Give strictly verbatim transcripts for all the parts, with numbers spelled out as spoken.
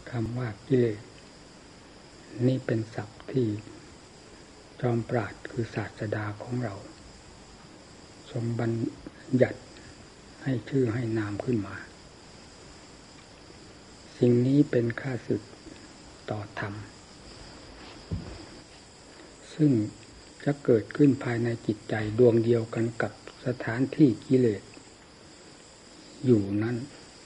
คำว่ากิเลสนี่เป็นศัพท์ที่จอมปราชญ์คือศาสดาของเราทรงบัญญัติให้ชื่อให้นามขึ้นมาสิ่งนี้เป็นข้าศึกต่อธรรมซึ่งจะเกิดขึ้นภายในจิตใจดวงเดียวกันกับสถานที่กิเลสอยู่นั้น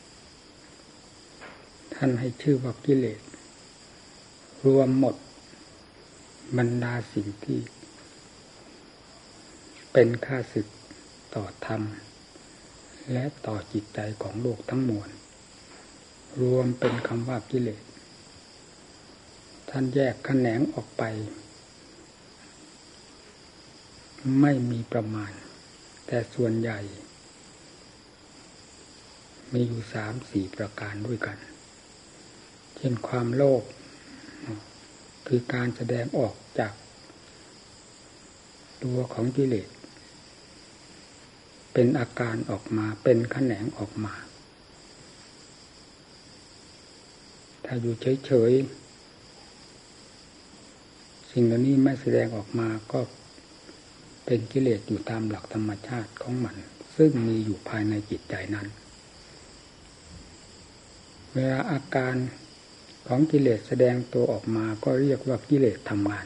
ท่านให้ชื่อว่ากิเลสรวมหมดบรรดาสิ่งที่เป็นข้าศึกต่อธรรมและต่อจิตใจของโลกทั้งมวลรวมเป็นคำว่ากิเลสท่านแยกแขนงออกไปไม่มีประมาณแต่ส่วนใหญ่มีอยู่สามสี่ประการด้วยกันเช่นความโลภคือการแสดงออกจากตัวของกิเลสเป็นอาการออกมาเป็นแขนงออกมาถ้าอยู่เฉยๆสิ่งเหล่านี้ไม่แสดงออกมาก็เป็นกิเลสอยู่ตามหลักธรรมชาติของมันซึ่งมีอยู่ภายในจิตใจนั้นเวลาอาการของกิเลสแสดงตัวออกมาก็เรียกว่ากิเลสทำงาน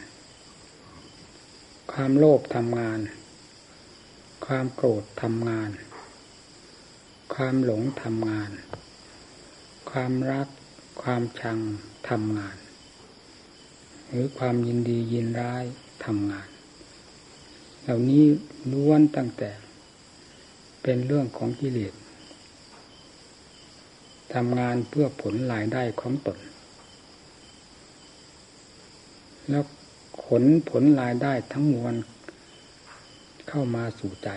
ความโลภทำงานความโกรธทำงานความหลงทำงานความรักความชังทำงานหรือความยินดียินร้ายทำงานเหล่านี้ล้วนตั้งแต่เป็นเรื่องของกิเลสทำงานเพื่อผลรายได้ของตนแล้วขนผลรายได้ทั้งมวลเข้ามาสู่ใจ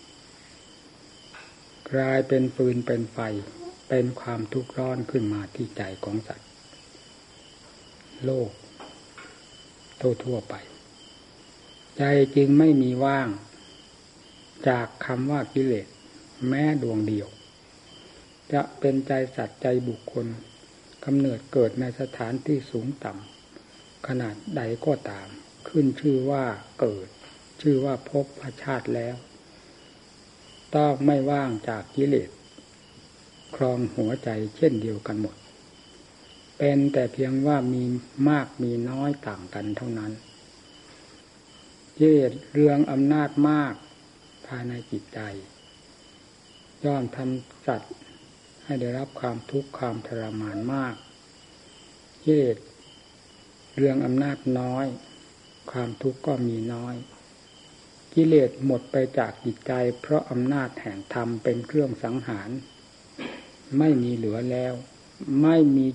กลายเป็นฟืนเป็นไฟเป็นความทุกข์ร้อนขึ้นมาที่ใจของสัตว์โลกทั่วๆไปใจจึงไม่มีว่างจากคำว่ากิเลสแม้ดวงเดียวจะเป็นใจสัตว์ใจบุคคลกำเนิดเกิดในสถานที่สูงต่ำขนาดใดก็ตามขึ้นชื่อว่าเกิดชื่อว่าพบชาติแล้วต้องไม่ว่างจากกิเลสครองหัวใจเช่นเดียวกันหมดเป็นแต่เพียงว่ามีมากมีน้อยต่างกันเท่านั้นกิเลสเรืองอำนาจมากภายในจิตใจย่อมทำสัตว์ให้ได้รับความทุกข์ความทรมานมากกิเลสเรืองอำนาจน้อยความทุกข์ก็มีน้อยกิเลสหมดไปจากจิตใจเพราะอำนาจแห่งธรรมเป็นเครื่องสังหารไม่มีเหลือแล้วไม่มี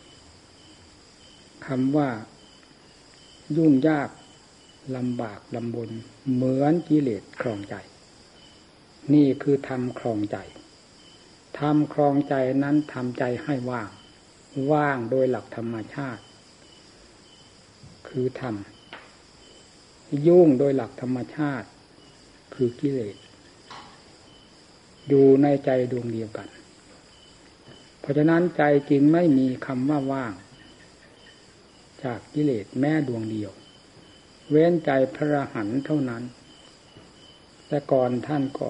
คำว่ายุ่งยากลำบากลำบนเหมือนกิเลสครองใจนี่คือธรรมครองใจธรรมครองใจนั้นทำใจให้ว่างว่างโดยหลักธรรมชาติคือธรรมยุ่งโดยหลักธรรมชาติคือกิเลสอยู่ในใจดวงเดียวกันเพราะฉะนั้นใจจึงไม่มีคำว่าว่างจากกิเลสแม้ดวงเดียวเว้นใจพระอรหันต์เท่านั้นแต่ก่อนท่านก็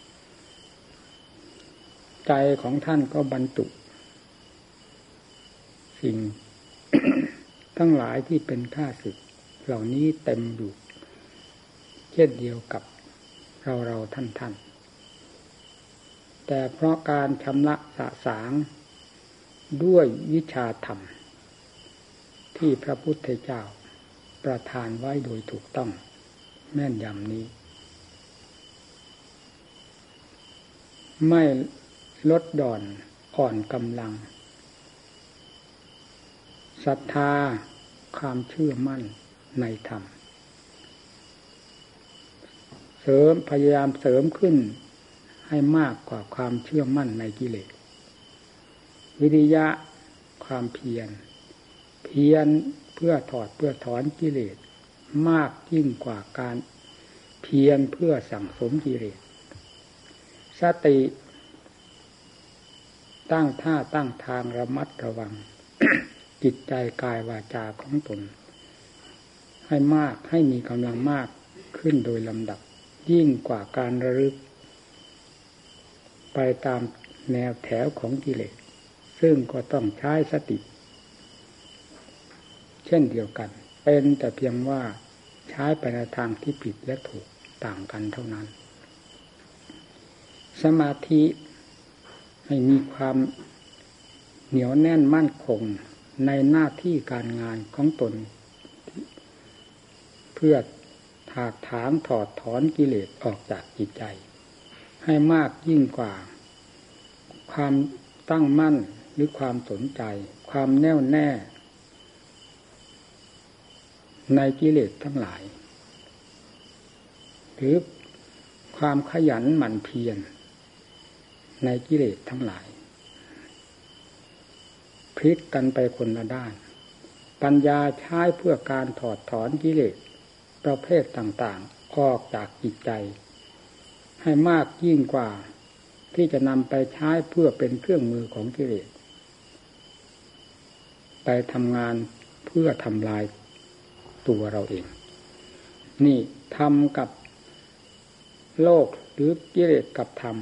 ใจของท่านก็บรรจุสิ่ง ทั้งหลายที่เป็นข้าศึกเหล่านี้เต็มอยู่เช่นเดียวกับเราเราท่านท่านแต่เพราะการชำระสะสางด้วยวิชาธรรมที่พระพุทธเจ้าประทานไว้โดยถูกต้องแม่นยำนี้ไม่ลดหย่อนอ่อนกำลังศรัทธาความเชื่อมั่นในธรรมเสริมพยายามเสริมขึ้นให้มากกว่าความเชื่อมั่นในกิเลสวิริยะความเพียรเพียรเพื่อถอดเพื่อถอนกิเลสมากยิ่งกว่าการเพียรเพื่อสั่งสมกิเลสสติตั้งท่าตั้งทางระมัดระวังจิตใจกายวาจาของตนให้มากให้มีกำลังมากขึ้นโดยลำดับยิ่งกว่าการระลึกไปตามแนวแถวของกิเลสซึ่งก็ต้องใช้สติเช่นเดียวกันเป็นแต่เพียงว่าใช้ไปในทางที่ผิดและถูกต่างกันเท่านั้นสมาธิให้มีความเหนียวแน่นมั่นคงในหน้าที่การงานของตนเพื่อถากถางถอดถอนกิเลสออกจากจิตใจให้มากยิ่งกว่าความตั้งมั่นหรือความสนใจความแน่วแน่ในกิเลสทั้งหลายหรือความขยันหมั่นเพียรในกิเลสทั้งหลายพลิกกันไปคนละด้านปัญญาใช้เพื่อการถอดถอนกิเลสประเภทต่างๆออกจากจิตใจให้มากยิ่งกว่าที่จะนำไปใช้เพื่อเป็นเครื่องมือของกิเลสไปทำงานเพื่อทำลายตัวเราเองนี่ทำกับโลกหรือกิเลสกับธรรม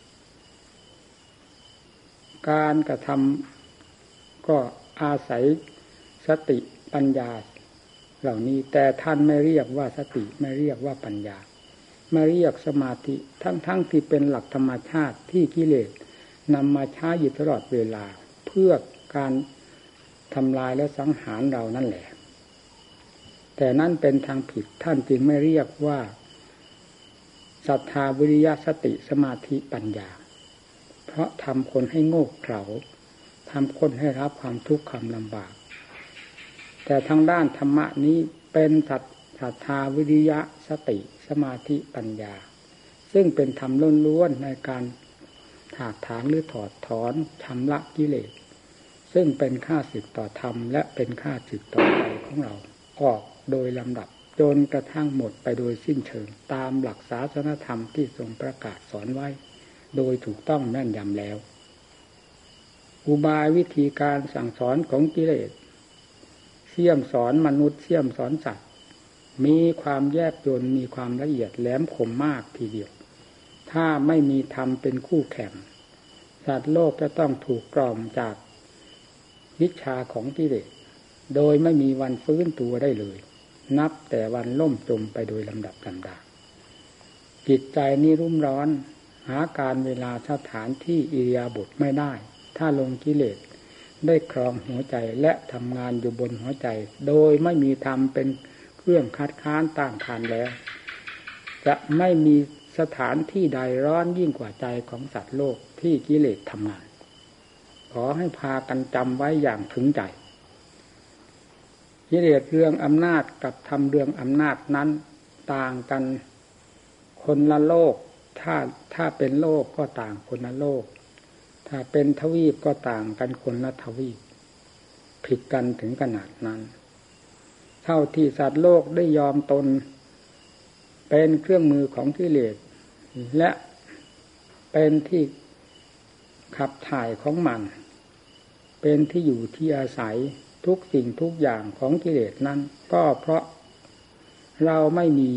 การกระทำก็อาศัยสติปัญญาเหล่านี้แต่ท่านไม่เรียกว่าสติไม่เรียกว่าปัญญาไม่เรียกสมาธิทั้งๆ ที่เป็นหลักธรรมชาติที่กิเลสนำมาใช้อยู่ตลอดเวลาเพื่อการทำลายและสังหารเรานั่นแหละแต่นั่นเป็นทางผิดท่านจึงไม่เรียกว่าศรัทธาวิริยะสติสมาธิปัญญาเพราะทำคนให้โง่เขลาทำคนให้รับความทุกข์ความลำบากแต่ทางด้านธรรมะนี้เป็นศรัทธาวิริยะสติสมาธิปัญญาซึ่งเป็นธรรมล้วนๆในการถากถางหรือถอดถอนชำระกิเลสซึ่งเป็นข้าศึกต่อธรรมและเป็นข้าศึกต่อใจของเราออกโดยลำดับจนกระทั่งหมดไปโดยสิ้นเชิงตามหลักศาสนธรรมที่ทรงประกาศสอนไว้โดยถูกต้องแม่นยำแล้วอุบายวิธีการสั่งสอนของกิเลสเสี่ยมสอนมนุษย์เสี่ยมสอนสัตว์มีความแยบยลมีความละเอียดแหลมคมมากทีเดียวถ้าไม่มีธรรมเป็นคู่แข่งสัตว์โลกจะต้องถูกกล่อมจากวิชาของกิเลสโดยไม่มีวันฟื้นตัวได้เลยนับแต่วันล่มจมไปโดยลำดับลำดาจิตใจนี้รุ่มร้อนหาการเวลาสถานที่อิริยาบถไม่ได้ถ้าลงกิเลสได้ครองหัวใจและทำงานอยู่บนหัวใจโดยไม่มีธรรมเป็นเครื่องคัดค้านต้านทานแล้วจะไม่มีสถานที่ใดร้อนยิ่งกว่าใจของสัตว์โลกที่กิเลสทำงานขอให้พากันจำไว้อย่างถึงใจกิเลสเรื่องอำนาจกับธรรมเรื่องอำนาจนั้นต่างกันคนละโลกถ้าถ้าเป็นโลกก็ต่างคนละโลกถ้าเป็นทวีปก็ต่างกันคนละทวีปผิดกันถึงขนาดนั้นเท่าที่สัตว์โลกได้ยอมตนเป็นเครื่องมือของกิเลสและเป็นที่ขับถ่ายของมันเป็นที่อยู่ที่อาศัยทุกสิ่งทุกอย่างของกิเลสนั้นก็เพราะเราไม่มี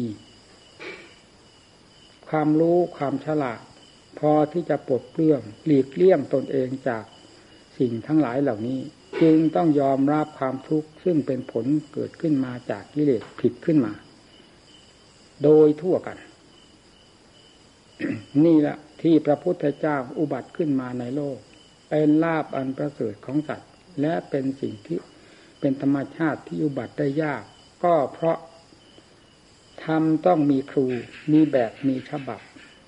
ความรู้ความฉลาดพอที่จะปลดเปลื้องหลีกเลี่ยงตนเองจากสิ่งทั้งหลายเหล่านี้จึงต้องยอมรับความทุกข์ซึ่งเป็นผลเกิดขึ้นมาจากกิเลสผิดขึ้นมาโดยทั่วกัน นี่แหละที่พระพุทธเจ้าอุบัติขึ้นมาในโลกเป็นลาภอันประเสริฐของสัตว์และเป็นสิ่งที่เป็นธรรมชาติที่อุบัติได้ยากก็เพราะธรรมต้องมีครูมีแบบมีฉบับ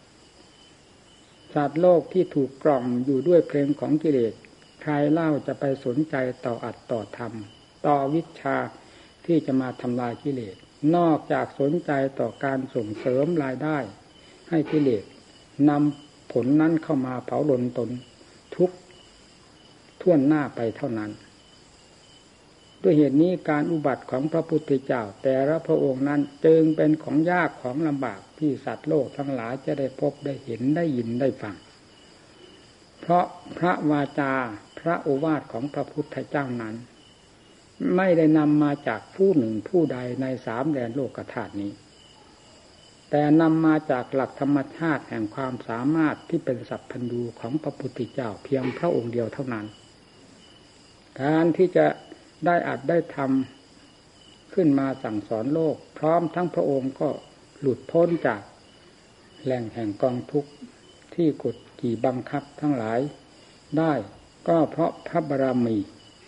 สัตว์โลกที่ถูกกล่อมอยู่ด้วยเพลงของกิเลสใครเล่าจะไปสนใจต่ออัตต่อธรรมต่อวิชาที่จะมาทำลายกิเลสนอกจากสนใจต่อการส่งเสริมรายได้ให้กิเลสนำผลนั้นเข้ามาเผาลนตนทุกท่วนหน้าไปเท่านั้นด้วยเหตุนี้การอุบัติของพระพุทธเจ้าแต่ละพระองค์นั้นจึงเป็นของยากของลำบากที่สัตว์โลกทั้งหลายจะได้พบได้เห็นได้ยินได้ฟังเพราะพระวาจาพระโอวาทของพระพุทธเจ้านั้นไม่ได้นำมาจากผู้หนึ่งผู้ใดในสามแดนโลกธาตุนี้แต่นำมาจากหลักธรรมชาติแห่งความสามารถที่เป็นสัพพัญญูของพระพุทธเจ้าเพียงพระองค์เดียวเท่านั้นการที่จะได้อัดได้ทำขึ้นมาสั่งสอนโลกพร้อมทั้งพระองค์ก็หลุดพ้นจากแหล่งแห่งกองทุกข์ที่กดขี่บังคับทั้งหลายได้ก็เพราะพระบารมี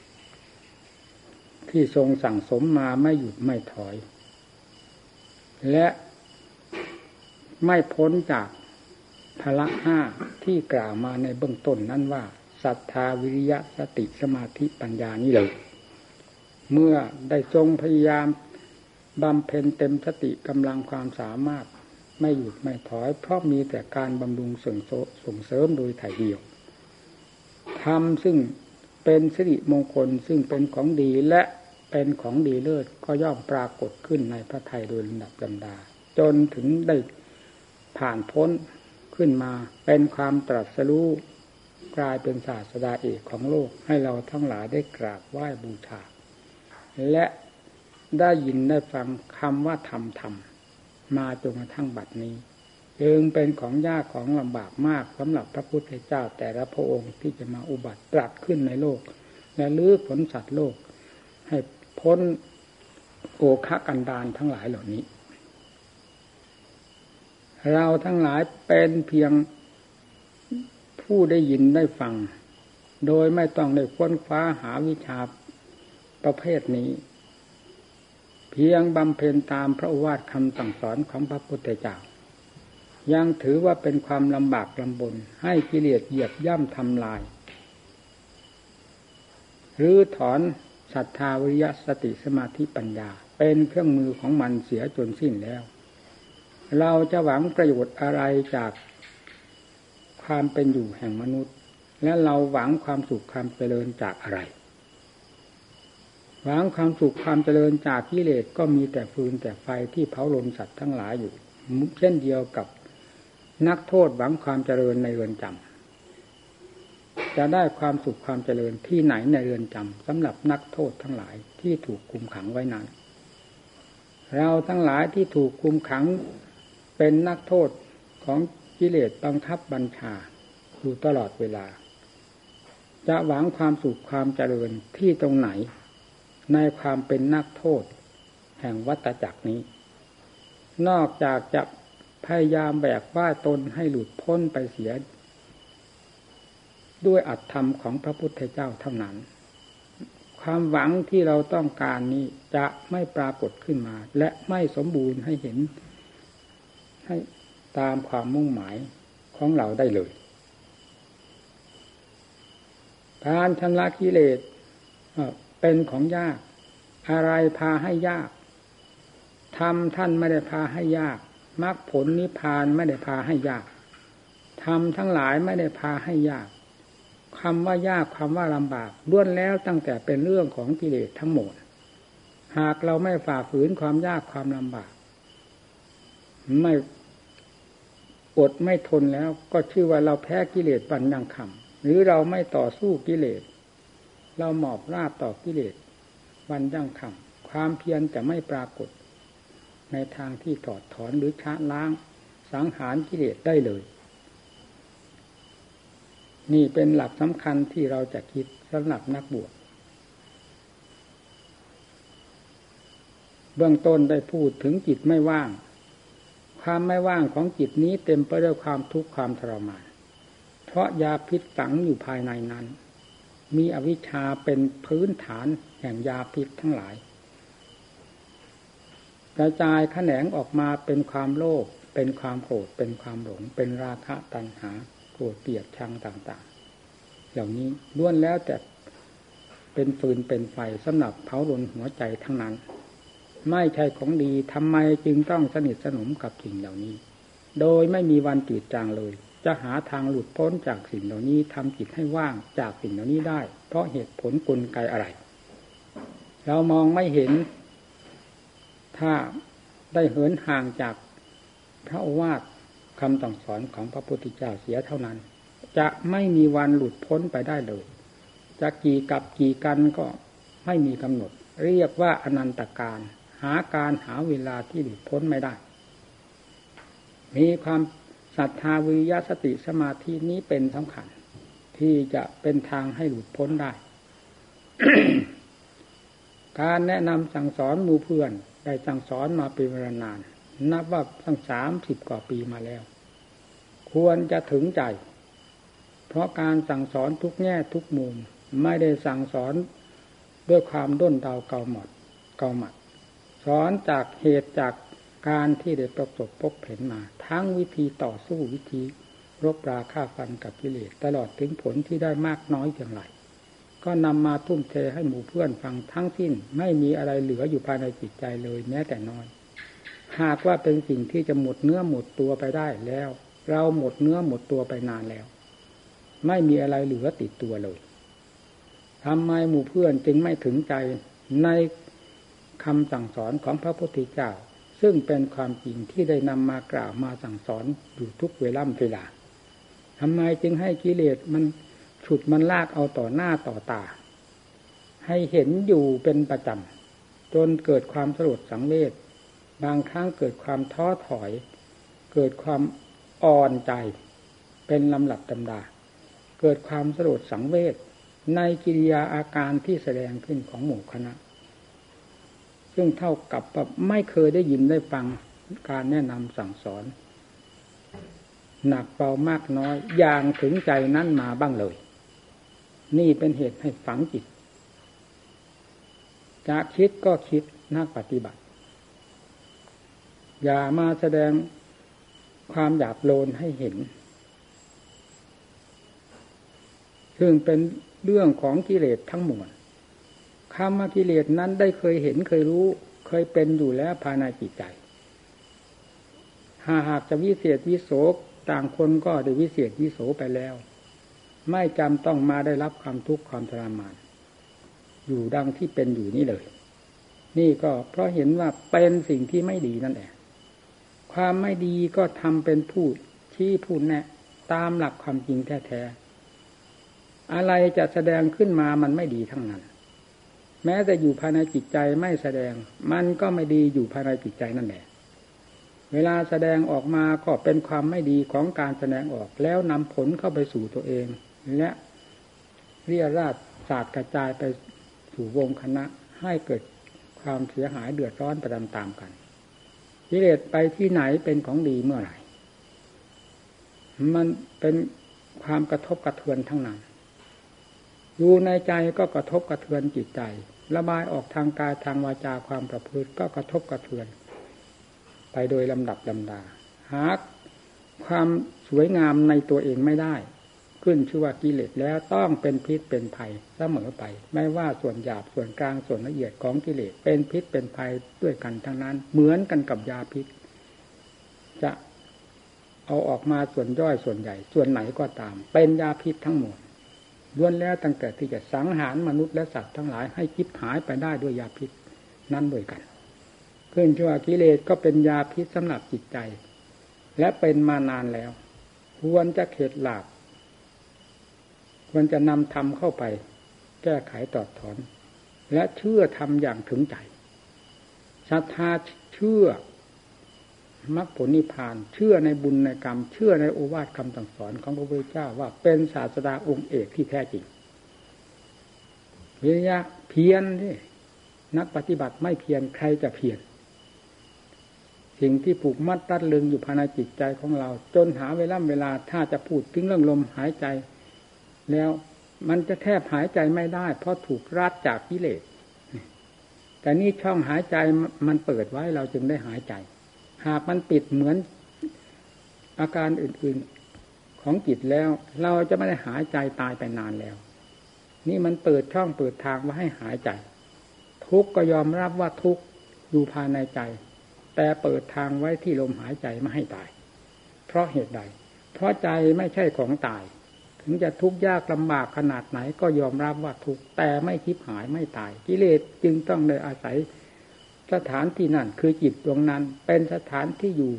ที่ทรงสั่งสมมาไม่หยุดไม่ถอยและไม่พ้นจากพละห้าที่กล่าวมาในเบื้องต้นนั้นว่าศรัทธาวิริยะสติสมาธิปัญญานี้เลยเมื่อได้ทรงพยายามบำเพ็ญเต็มสติกำลังความสามารถไม่หยุดไม่ถอยเพราะมีแต่การบำรุงส่งส่งเสริมโดยถ่ายเดียวธรรมซึ่งเป็นสิริมงคลซึ่งเป็นของดีและเป็นของดีเลิศก็ย่อมปรากฏขึ้นในพระทัยโดยลำดับลำดาจนถึงได้ผ่านพ้นขึ้นมาเป็นความตรัสรู้กลายเป็นศาสดาเอกของโลกให้เราทั้งหลายได้กราบไหว้บูชาและได้ยินได้ฟังคำว่าธรรมธรรมมาจนกระทั่งบัดนี้จึงเป็นของยากของลำบากมากสำหรับพระพุทธเจ้าแต่ละพระองค์ที่จะมาอุบัติตรัสขึ้นในโลกและลื้อผลสัตว์โลกให้พ้นโอคะกันดารทั้งหลายเหล่านี้เราทั้งหลายเป็นเพียงผู้ได้ยินได้ฟังโดยไม่ต้องได้ค้นคว้าหาวิชาประเภทนี้เพียงบำเพ็ญตามพระโอวาทคำสั่งสอนของพระพุทธเจ้ายังถือว่าเป็นความลำบากลำบนให้กิเลสเหยียบย่ำทำลายหรือถอนศรัทธาวิริยะสติสมาธิปัญญาเป็นเครื่องมือของมันเสียจนสิ้นแล้วเราจะหวังประโยชน์อะไรจากความเป็นอยู่แห่งมนุษย์และเราหวังความสุขความเจริญจากอะไรหวังความสุขความเจริญจากกิเลสก็มีแต่ฟืนแต่ไฟที่เผาลนสัตว์ทั้งหลายอยู่เช่นเดียวกับนักโทษหวังความเจริญในเรือนจำจะได้ความสุขความเจริญที่ไหนในเรือนจำสำหรับนักโทษทั้งหลายที่ถูกคุมขังไว้นั้นเราทั้งหลายที่ถูกคุมขังเป็นนักโทษของกิเลสบังคับบัญชาอยู่ตลอดเวลาจะหวังความสุขความเจริญที่ตรงไหนในความเป็นนักโทษแห่งวัฏจักรนี้นอกจากจะพยายามแบกว่าตนให้หลุดพ้นไปเสียด้วยอัตธรรมของพระพุทธเจ้าเท่านั้นความหวังที่เราต้องการนี้จะไม่ปรากฏขึ้นมาและไม่สมบูรณ์ให้เห็นให้ตามความมุ่งหมายของเราได้เลยการชำระกิเลสเป็นของยากอะไรพาให้ยากธรรมท่านไม่ได้พาให้ยากมรรคผลนิพพานไม่ได้พาให้ยากธรรมทั้งหลายไม่ได้พาให้ยากคำว่ายากคำว่าลำบากล้วนแล้วตั้งแต่เป็นเรื่องของกิเลสทั้งหมดหากเราไม่ฝ่าฝืนความยากความลำบากไม่อดไม่ทนแล้วก็ชื่อว่าเราแพ้กิเลสปัญญังคำหรือเราไม่ต่อสู้กิเลสเราหมอบราบต่อกิเลสวันยั่งคำความเพียรจะไม่ปรากฏในทางที่ถอดถอนหรือชะล้างสังหารกิเลสได้เลยนี่เป็นหลักสำคัญที่เราจะคิดสำหรับนักบวชเบื้องต้นได้พูดถึงจิตไม่ว่างความไม่ว่างของจิตนี้เต็มไปด้วยความทุกข์ความทรมานเพราะยาพิษฝังอยู่ภายในนั้นมีอวิชชาเป็นพื้นฐานแห่งยาพิษทั้งหลายกระจายแขนงออกมาเป็นความโลภเป็นความโกรธเป็นความหลงเป็นราคะตัณหาโกรธเกลียดชังต่างๆเหล่านี้ล้วนแล้วแต่เป็นฟืนเป็นไฟสำหรับเผาลนหัวใจทั้งนั้นไม่ใช่ของดีทำไมจึงต้องสนิทสนมกับสิ่งเหล่านี้โดยไม่มีวันจืดจางเลยจะหาทางหลุดพ้นจากสิ่งเหล่านี้ทำจิตให้ว่างจากสิ่งเหล่านี้ได้เพราะเหตุผลกลไกอะไรเรามองไม่เห็นถ้าได้เหินห่างจากพระโอวาทคำสั่งสอนของพระพุทธเจ้าเสียเท่านั้นจะไม่มีวันหลุดพ้นไปได้เลยจะกี่กับกี่กันก็ไม่มีกำหนดเรียกว่าอนันตการหาการหาเวลาที่หลุดพ้นไม่ได้มีความศรัทธาวิริยะสติสมาธินี้เป็นสำคัญที่จะเป็นทางให้หลุดพ้นได้ การแนะนำสั่งสอนหมู่เพื่อนได้สั่งสอนมาเป็นเวลานานนับว่าตั้งสามสิบกว่าปีมาแล้วควรจะถึงใจเพราะการสั่งสอนทุกแง่ทุกมุมไม่ได้สั่งสอนด้วยความด้นเดาเกาหมดเกาหมัดสอนจากเหตุจากการที่ได้ประสบพบเห็นมาทั้งวิธีต่อสู้วิธีรบราฆ่าฟันกับกิเลสตลอดถึงผลที่ได้มากน้อยเพียงไรก็นำมาทุ่มเทให้หมู่เพื่อนฟังทั้งสิ้นไม่มีอะไรเหลืออยู่ภายในจิตใจเลยแม้แต่น้อยหากว่าเป็นสิ่งที่จะหมดเนื้อหมดตัวไปได้แล้วเราหมดเนื้อหมดตัวไปนานแล้วไม่มีอะไรเหลือติดตัวเลยทำไมหมู่เพื่อนจึงไม่ถึงใจในคำสั่งสอนของพระพุทธเจ้าซึ่งเป็นความจริงที่ได้นำมากล่าวมาสั่งสอนอยู่ทุกเวลาเวลาทำไมจึงให้กิเลสมันฉุดมันลากเอาต่อหน้าต่อตาให้เห็นอยู่เป็นประจำจนเกิดความสลดสังเวชบางครั้งเกิดความท้อถอยเกิดความอ่อนใจเป็นลำดับตำดาเกิดความสลดสังเวชในกิริยาอาการที่แสดงขึ้นของหมู่คณะซึ่งเท่ากับไม่เคยได้ยินได้ฟังการแนะนำสั่งสอนหนักเบามากน้อยอย่างถึงใจนั้นมาบ้างเลยนี่เป็นเหตุให้ฝังจิตจะคิดก็คิดนักปฏิบัติอย่ามาแสดงความหยาบโลนให้เห็นซึ่งเป็นเรื่องของกิเลสทั้งมวลคำว่ากิเลสนั้นได้เคยเห็นเคยรู้เคยเป็นอยู่แล้วภายในจิตใจหากจะวิเศษวิโสต่างคนก็ได้วิเศษวิโสไปแล้วไม่จำต้องมาได้รับความทุกข์ความทรมานอยู่ดังที่เป็นอยู่นี่เลยนี่ก็เพราะเห็นว่าเป็นสิ่งที่ไม่ดีนั่นแหละความไม่ดีก็ทำเป็นพูดชี้พูดแนะตามหลักความจริงแท้ๆอะไรจะแสดงขึ้นมามันไม่ดีทั้งนั้นแม้แต่อยู่ภายในจิตใจไม่แสดงมันก็ไม่ดีอยู่ภายในจิตใจนั่นแหละเวลาแสดงออกมาก็เป็นความไม่ดีของการแสดงออกแล้วนำผลเข้าไปสู่ตัวเองและเรี่ยราดสาดกระจายไปสู่วงคณะให้เกิดความเสียหายเดือดร้อนไปตามๆกันกิเลสไปที่ไหนเป็นของดีเมื่อไหร่มันเป็นความกระทบกระเทือนทั้งนั้นอยู่ในใจก็กระทบกระเทือนจิตใจระบายออกทางกายทางวาจาความประพฤติก็กระทบกระเทือนไปโดยลำดับลำดาหาความสวยงามในตัวเองไม่ได้ขึ้นชื่อว่ากิเลสแล้วต้องเป็นพิษเป็นภัยเสมอไปไม่ว่าส่วนหยาบส่วนกลางส่วนละเอียดของกิเลสเป็นพิษเป็นภัยด้วยกันทั้งนั้นเหมือนกันกับยาพิษจะเอาออกมาส่วนย่อยส่วนใหญ่ส่วนไหนก็ตามเป็นยาพิษทั้งหมดล้วนแล้วตั้งแต่ที่จะสังหารมนุษย์และสัตว์ทั้งหลายให้ชิบหายไปได้ด้วยยาพิษนั้นด้วยกันขึ้นชื่อว่ากิเลสก็เป็นยาพิษสำหรับจิตใจและเป็นมานานแล้วควรจะเข็ดหลาบควรจะนำธรรมเข้าไปแก้ไขตอดถอนและเชื่อธรรมอย่างถึงใจศรัทธาเชื่อมรรคผลนิพพานเชื่อในบุญในกรรมเชื่อในโอวาทคำสั่งสอนของพระพุทธเจ้าว่าเป็นศาสดาองค์เอกที่แท้จริงวิริยะเพียรที่นักปฏิบัติไม่เพียรใครจะเพียรสิ่งที่ผูกมัดรัดลึงอยู่ภายในจิตใจของเราจนหาเวลาเวลาถ้าจะพูดถึงเรื่องลมหายใจแล้วมันจะแทบหายใจไม่ได้เพราะถูกรัดจากกิเลสแต่นี่ช่องหายใจมันเปิดไว้เราจึงได้หายใจหากมันปิดเหมือนอาการอื่นๆของจิตแล้วเราจะไม่ได้หายใจตายไปนานแล้วนี่มันเปิดช่องเปิดทางไว้ให้หายใจทุกข์ก็ยอมรับว่าทุกข์อยู่ภายในใจแต่เปิดทางไว้ที่ลมหายใจไม่ให้ตายเพราะเหตุใดเพราะใจไม่ใช่ของตายถึงจะทุกข์ยากลำบากขนาดไหนก็ยอมรับว่าทุกข์แต่ไม่ชิบหายไม่ตายกิเลสจึงต้องได้อาศัยสถานที่นั่นคือจิตดวงนั้นเป็นสถานที่อยู่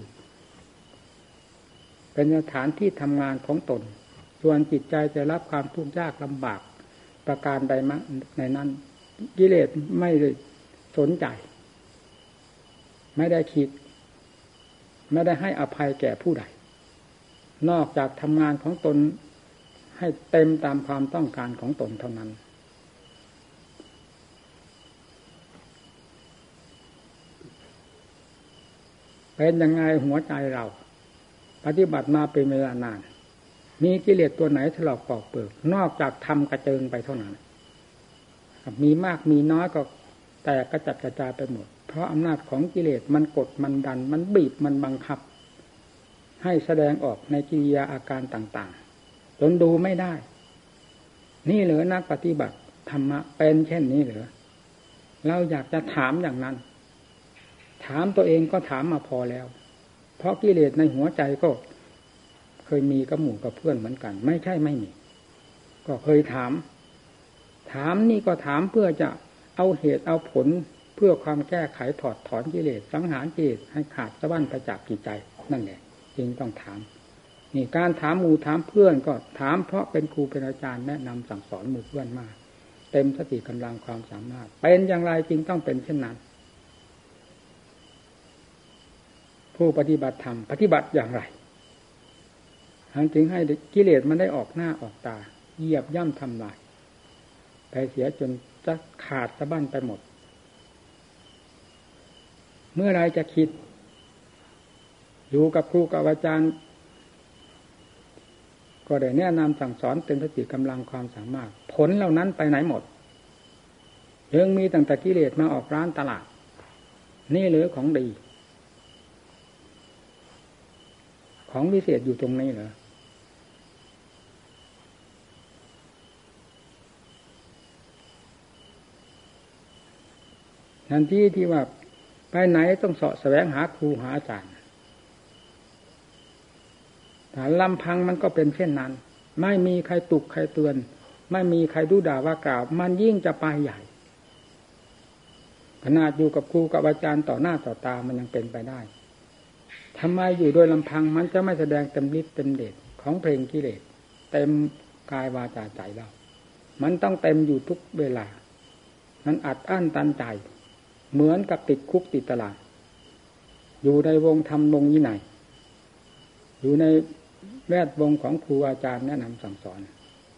เป็นสถานที่ทำงานของตนส่วนจิตใจจะรับความทุกข์ยากลำบากประการใดในนั้นกิเลสไม่ได้สนใจไม่ได้คิดไม่ได้ให้อภัยแก่ผู้ใดนอกจากทำงานของตนให้เต็มตามความต้องการของตนเท่านั้นเป็นยังไงหัวใจเราปฏิบัติมาเป็นเวลานานมีกิเลสตัวไหนถลอกปอกเปลือกนอกจากทำกระเจิงไปเท่านั้นมีมากมีน้อยก็แตกกระจัดกระจายไปหมดเพราะอำนาจของกิเลสมันกดมันดันมันบีบมันบังคับให้แสดงออกในกิริยาอาการต่างๆจนดูไม่ได้นี่เหรอนักปฏิบัติธรรมะเป็นเช่นนี้เหรอเราอยากจะถามอย่างนั้นถามตัวเองก็ถามมาพอแล้วเพราะกิเลสในหัวใจก็เคยมีกับหมู่กับเพื่อนเหมือนกันไม่ใช่ไม่มีก็เคยถามถามนี่ก็ถามเพื่อจะเอาเหตุเอาผลเพื่อความแก้ไขถอดถอนกิเลสสังหารกิเลสให้ขาดสะบั้นไปจากจิตใจนั่นแหละจึงต้องถามนี่การถามหมู่ถามเพื่อนก็ถามเพราะเป็นครูเป็นอาจารย์แนะนำสั่งสอนหมู่เพื่อนมาเต็มสติกำลังความสามารถเป็นอย่างไรจึงต้องเป็นเช่นนั้นผู้ปฏิบัติธรรมปฏิบัติอย่างไรทั้งจึงให้กิเลสมันได้ออกหน้าออกตาเหยียบย่ำทำลายไปเสียจนจะขาดสะบั้นไปหมดเมื่อไรจะคิดอยู่กับครูกับอาจารย์ก็ได้แนะนำสั่งสอนเต็มสติกำลังความสามารถผลเหล่านั้นไปไหนหมดยังมีตั้งแต่กิเลสมาออกร้านตลาดนี่หรือของดีของวิเศษอยู่ตรงนี้เหรอทันทีที่ว่าไปไหนต้องเสาะแสวงหาครูหาอาจารย์แต่ลำพังมันก็เป็นเช่นนั้นไม่มีใครตุกใครเตือนไม่มีใครดุด่าว่ากล่าวมันยิ่งจะไปใหญ่ขนาดอยู่กับครูกับอาจารย์ต่อหน้าต่อตามันยังเป็นไปได้ทำไมอยู่โดยลำพังมันจะไม่แสดงเต็มฤทธิ์เต็มเดชของเพลงกิเลสเต็มกายวาจาใจเรามันต้องเต็มอยู่ทุกเวลามันอัดอั้นตันใจเหมือนกับติดคุกติดตารางอยู่ในวงธรรมวงวินัยอยู่ในแวดวงของครูอาจารย์แนะนำสั่งสอน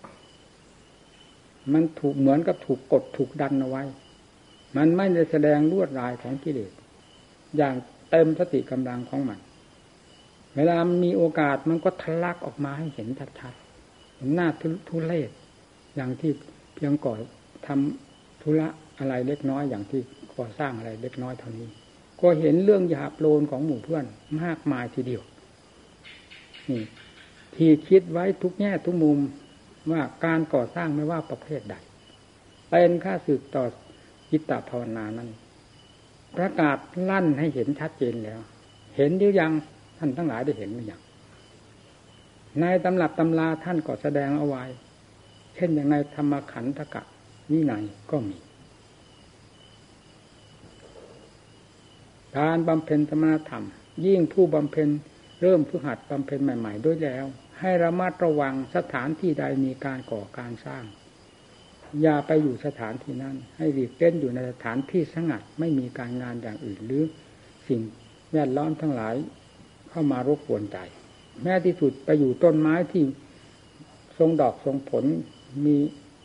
มันถูกเหมือนกับถูกกดถูกดันเอาไว้มันไม่ได้แสดงลวดลายของกิเลสอย่างเต็มสติกำลังของมันเวลามีโอกาสมันก็ทะลักออกมาให้เห็นชัดๆหน้าทุเรศอย่างที่เพียงก่อทำธุระอะไรเล็กน้อยอย่างที่ก่อสร้างอะไรเล็กน้อยเท่านี้ก็เห็นเรื่องหยาบโลนของหมู่เพื่อนมากมายทีเดียวนี่ที่คิดไว้ทุกแง่ทุกมุมว่าการก่อสร้างไม่ว่าประเภทใดเป็นค่าศึกต่อจิตตภาวนานั้นประกาศลั่นให้เห็นชัดเจนแล้วเห็นหรือยังท่านทั้งหลายได้เห็นหรือยังในตำรับตำราท่านก็แสดงเอาไว้เช่นอย่างในธรรมขันธกะวินัยก็มีการบำเพ็ญสมณธรรมยิ่งผู้บำเพ็ญเริ่มฝึกหัดบำเพ็ญใหม่ๆด้วยแล้วให้ระมัดระวังสถานที่ใดมีการก่อการสร้างอย่าไปอยู่สถานที่นั้นให้หลีกเล่นอยู่ในสถานที่สงัดไม่มีการงานอย่างอื่นหรือสิ่งแวดล้อมทั้งหลายเข้ามารบกวนใจแม้ที่สุดไปอยู่ต้นไม้ที่ทรงดอกทรงผลมี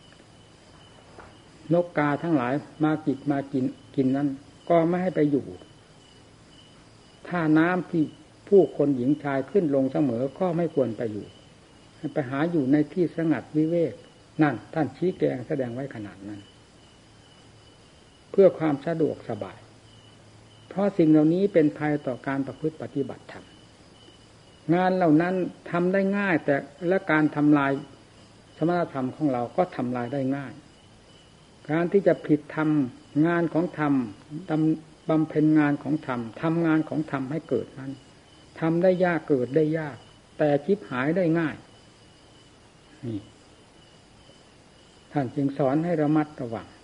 นกกาทั้งหลายมากินมากินกินนั้นก็ไม่ให้ไปอยู่ท่าน้ำที่ผู้คนหญิงชายขึ้นลงเสมอก็ไม่ควรไปอยู่ให้ไปหาอยู่ในที่สงัดวิเวกนั่นท่านชี้แจงแสดงไว้ขนาดนั้นเพื่อความสะดวกสบายเพราะสิ่งเหล่านี้เป็นภัยต่อการประพฤติปฏิบัติธรรมงานเหล่านั้นทำได้ง่ายแต่และการทำลายสมณธรรมของเราก็ทำลายได้ง่ายการที่จะผิดธรรมงานของธรรมบำเพ็ญงานของธรรมทำงานของธรรมให้เกิดนั้นทำได้ยากเกิดได้ยากแต่ชิบหายได้ง่ายนี่ท่านจึงสอนให้ระมัดระวัง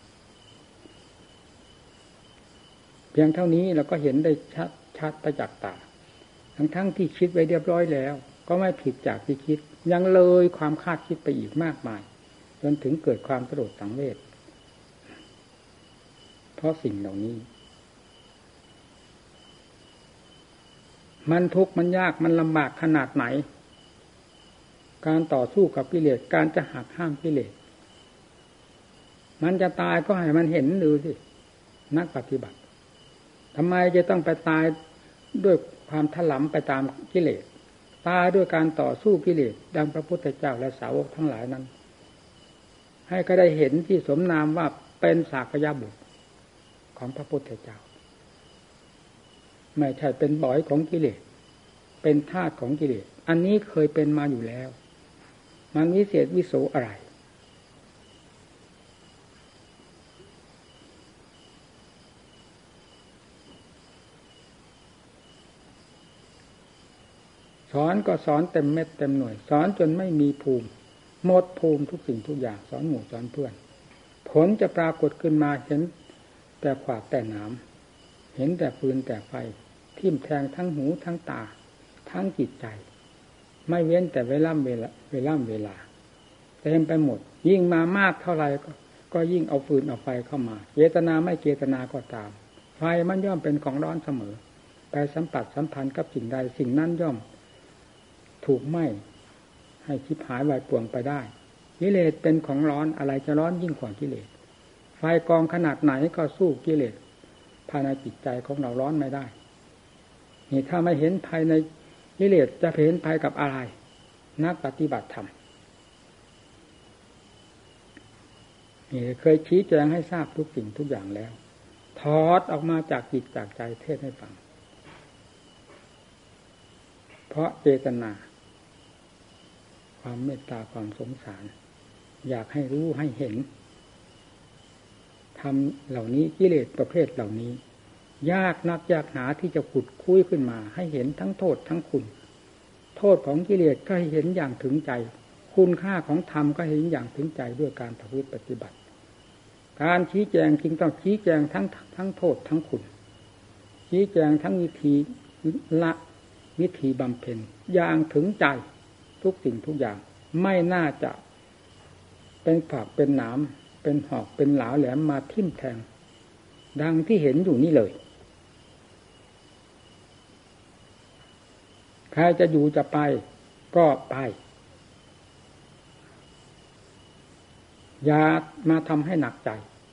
เพียงเท่านี้เราก็เห็นได้ชัดชัดประจักษ์ตาทั้งทั้งที่คิดไว้เรียบร้อยแล้วก็ไม่ผิดจากที่คิดยังเลยความคาดคิดไปอีกมากมายจนถึงเกิดความสลดสังเวชเพราะสิ่งเหล่านี้มันทุกข์มันยากมันลำบากขนาดไหนการต่อสู้กับกิเลสการจะหักห้ามกิเลสมันจะตายก็ให้มันเห็นดูสินักปฏิบัติทำไมจะต้องไปตายด้วยความถลำไปตามกิเลสตายด้วยการต่อสู้กิเลสดังพระพุทธเจ้าและสาวกทั้งหลายนั้นให้ก็ได้เห็นที่สมนามว่าเป็นสากยบุตรของพระพุทธเจ้าไม่ใช่เป็นบ่อยของกิเลสเป็นทาสของกิเลสอันนี้เคยเป็นมาอยู่แล้วมันวิเศษวิโสอะไรสอนก็สอนเต็มเม็ดเต็มหน่วยสอนจนไม่มีภูมิหมดภูมิทุกสิ่งทุกอย่างสอนหมู่สอนเพื่อนผลจะปรากฏขึ้นมาเห็นแต่ขวากแต่หนามเห็นแต่ฟืนแต่ไฟทิ่มแทงทั้งหูทั้งตาทั้งจิตใจไม่เว้นแต่เวลาเวลาเวลาเวลาเต็มไปหมดยิ่งมามากเท่าไหร่ก็ก็ยิ่งเอาฟืนเอาไฟเข้ามาเจตนาไม่เจตนาก็ตามไฟมันย่อมเป็นของร้อนเสมอไปสัมผัสสัมพันธ์กับสิ่งใดสิ่งนั้นย่อมถูกไหม้ให้ชิบหายวายป่วงไปได้กิเลสเป็นของร้อนอะไรจะร้อนยิ่งกว่ากิเลสไฟกองขนาดไหนก็สู้กิเลสภายในจิตใจของเราร้อนไม่ได้นี่ถ้าไม่เห็นภายในกิเลสจะเห็นภัยกับอะไรนักปฏิบัติธรรมนี่เคยชี้แจงให้ทราบทุกสิ่งทุกอย่างแล้วถอดออกมาจากจิตจากใจเทศให้ฟังเพราะเจตนาความเมตตาความสงสารอยากให้รู้ให้เห็นธรรมเหล่านี้กิเลสประเภทเหล่านี้ยากนักยากหนาที่จะขุดคุ้ยขึ้นมาให้เห็นทั้งโทษทั้งคุณโทษของกิเลสก็ให้เห็นอย่างถึงใจคุณค่าของธรรมก็เห็นอย่างถึงใจด้วยการประพฤติปฏิบัติการชี้แจงจริงต้องชี้แจงทั้งทั้งโทษทั้งคุณชี้แจงทั้งวิธีละวิธีบำเพ็ญอย่างถึงใจทุกสิ่งทุกอย่างไม่น่าจะเป็นฝากเป็นหนามเป็นหอกเป็นหลาแหลมมาทิ่มแทงดังที่เห็นอยู่นี่เลยใครจะอยู่จะไปก็ไปอย่ามาทำให้หนักใจ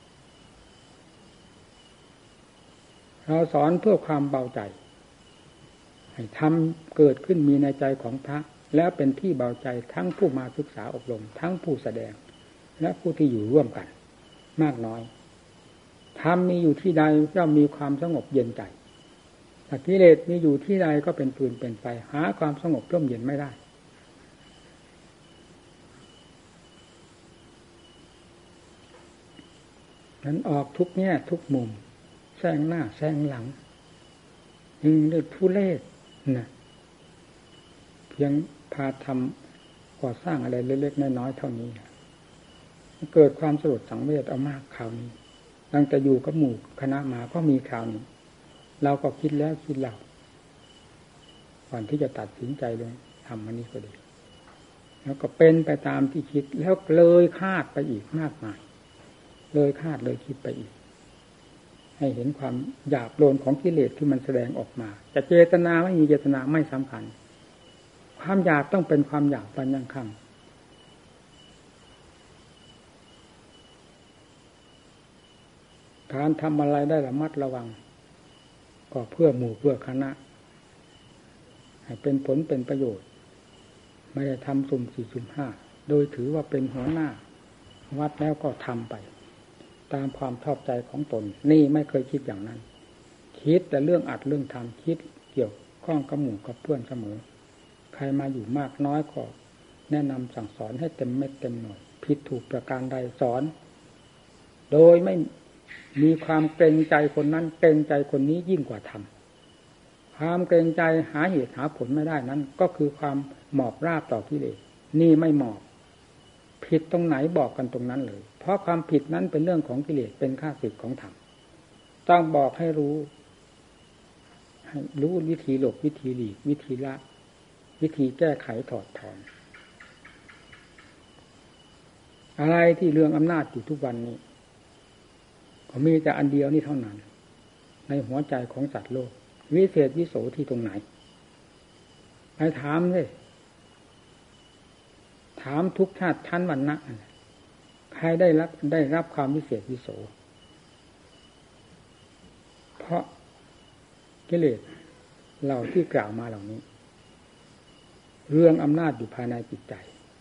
เราสอนเพื่อความเบาใจให้ทำเกิดขึ้นมีในใจของพระแล้วเป็นที่เบาใจทั้งผู้มาศึกษาอบรมทั้งผู้แสดงและผู้ที่อยู่ร่วมกันมากน้อยธรรมมีอยู่ที่ใดย่อมมีความสงบเย็นใจแต่กิเลสมีอยู่ที่ใดก็เป็นปืนเป็นไฟหาความสงบร่มเย็นไม่ได้นั้นออกทุกแง่ทุกมุมแซงหน้าแซงหลังยิ่งด้วยทุเรศนะเพียงพาทำก่อสร้างอะไรเล็กๆน้อยๆเท่านี้เกิดความสลดสังเวชเอามากคราวนี้ตั้งแต่อยู่กับหมู่คณะมาก็มีคราวนี้เราก็คิดแล้วคิดเล่าก่อนที่จะตัดสินใจลงทำอันนี้ก็ดีแล้วก็เป็นไปตามที่คิดแล้วเลยคาดไปอีกมากมายเลยคาดเลยคิดไปอีกให้เห็นความหยาบโลนของกิเลสที่มันแสดงออกมาจะเจตนาไม่มีเจตนาไม่สำคัญความหยาบต้องเป็นความหยาบปัญญังคำการทำอะไรได้ระมัดระวังก็เพื่อหมู่เพื่อคณะให้เป็นผลเป็นประโยชน์ไม่ได้ทำสุ่มสี่สุ่มห้าโดยถือว่าเป็นหัวหน้าวัดแล้วก็ทำไปตามความชอบใจของตนนี่ไม่เคยคิดอย่างนั้นคิดแต่เรื่องอัดเรื่องทำคิดเกี่ยวข้องกับหมู่กับเพื่อนเสมอใครมาอยู่มากน้อยก็แนะนำสั่งสอนให้เต็มเม็ดเต็มหน่วยผิดถูกประการใดสอนโดยไม่มีความเกรงใจคนนั้นเกรงใจคนนี้ยิ่งกว่าธรรมความเกรงใจหาเหตุหาผลไม่ได้นั้นก็คือความหมอบราบต่อกิเลสนี่ไม่หมอบผิดตรงไหนบอกกันตรงนั้นเลยเพราะความผิดนั้นเป็นเรื่องของกิเลสเป็นข้าศึกของธรรมต้องบอกให้รู้ให้รู้วิธีหลบวิธีหลีกวิธีละวิธีแก้ไขถอดถอนอะไรที่เรื่องอำนาจอยู่ทุกวันนี้ขมีแต่อันเดียวนี่เท่านั้นในหัวใจของสัตว์โลกวิเศษวิโสที่ตรงไหนไปถามเลยถามทุกชาติชั้นวรรณะใครได้รับได้รับความวิเศษวิโสเพราะกิเลสเหล่าที่กล่าวมาเหล่านี้เรื่องอำนาจอยู่ภายในจิตใจ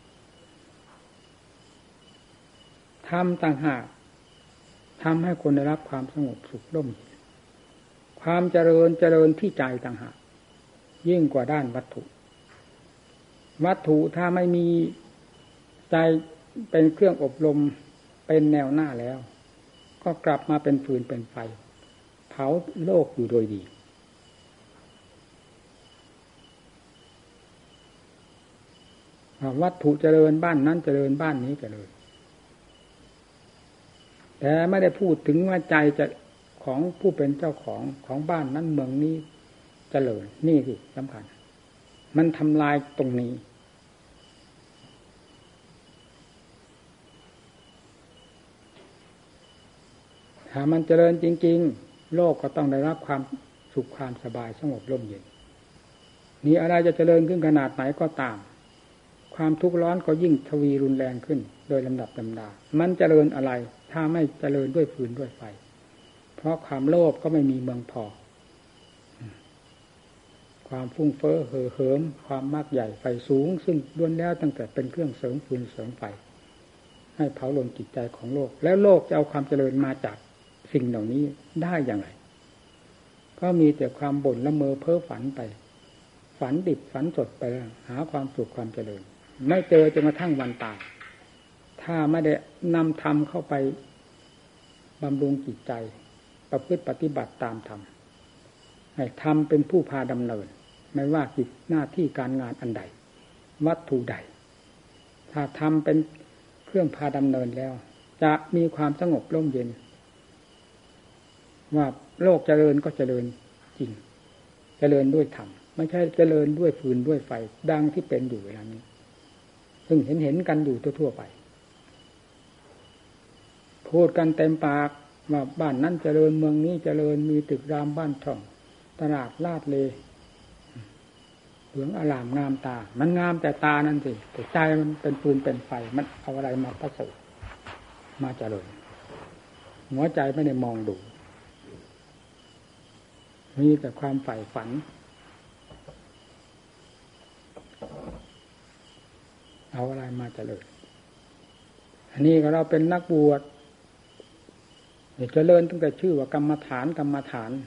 ทำต่างหากทำให้คนได้รับความสงบสุขร่มเย็นความเจริญเจริญที่ใจต่างหากยิ่งกว่าด้านวัตถุวัตถุถ้าไม่มีใจเป็นเครื่องอบรมเป็นแนวหน้าแล้วก็กลับมาเป็นฟืนเป็นไฟเผาโลกอยู่โดยดีวัตถุเจริญบ้านนั้นเจริญบ้านนี้เจริญแต่ไม่ได้พูดถึงว่าใจจะของผู้เป็นเจ้าของของบ้านนั้นเมืองนี้เจริญนี่สิสำคัญมันทำลายตรงนี้ถ้ามันเจริญจริงๆโลกก็ต้องได้รับความสุขความสบายสงบร่มเย็นนี่อะไรจะเจริญขึ้นขนาดไหนก็ตามความทุกข์ร้อนก็ยิ่งทวีรุนแรงขึ้นโดยลำดับลำดามันเจริญอะไรถ้าไม่เจริญด้วยฟืนด้วยไฟเพราะความโลภก็ไม่มีเมืองพอความฟุ้งเฟ้อเห่อเหิมความมากใหญ่ไฟสูงซึ่งล้วนแล้วตั้งแต่เป็นเครื่องเสริมฟืนเสริมไฟให้เผาลนจิตใจของโลกแล้วโลกจะเอาความเจริญมาจากสิ่งเหล่านี้ได้อย่างไรก็มีแต่ความบ่นละเมอเพ้อฝันไปฝันดิบฝันสดไปหาความสุขความเจริญไม่เจอจนกระทั่งวันตายถ้าไม่ได้นำธรรมเข้าไปบำรุงจิตใจประพฤติปฏิบัติตามธรรมให้ธรรมเป็นผู้พาดำเนินไม่ว่ากิจหน้าที่การงานอันใดวัตถุใดถ้าธรรมเป็นเครื่องพาดำเนินแล้วจะมีความสงบร่มเย็นว่าโลกเจริญก็เจริญจริงเจริญด้วยธรรมไม่ใช่เจริญด้วยฟืนด้วยไฟดังที่เป็นอยู่เวลานี้ซึ่งเห็นเห็นกันอยู่ทั่วๆไปพูดกันเต็มปากว่าบ้านนั้นเจริญเมืองนี้เจริญมีตึกรามบ้านช่องตลาดลาดเลเหลืองอร่ามงามตามันงามแต่ตานั่นสิแต่ใจมันเป็นฟืนเป็นไฟมันเอาอะไรมาประเสริฐมาเจริญหัวใจไม่ได้มองดูมีแต่ความใฝ่ฝันเอาอะไรมาเจริญอันนี้ก็เราเป็นนักบวชเดี๋ยวเจริญตั้งแต่ชื่อว่ากรรมฐานกรรมฐาน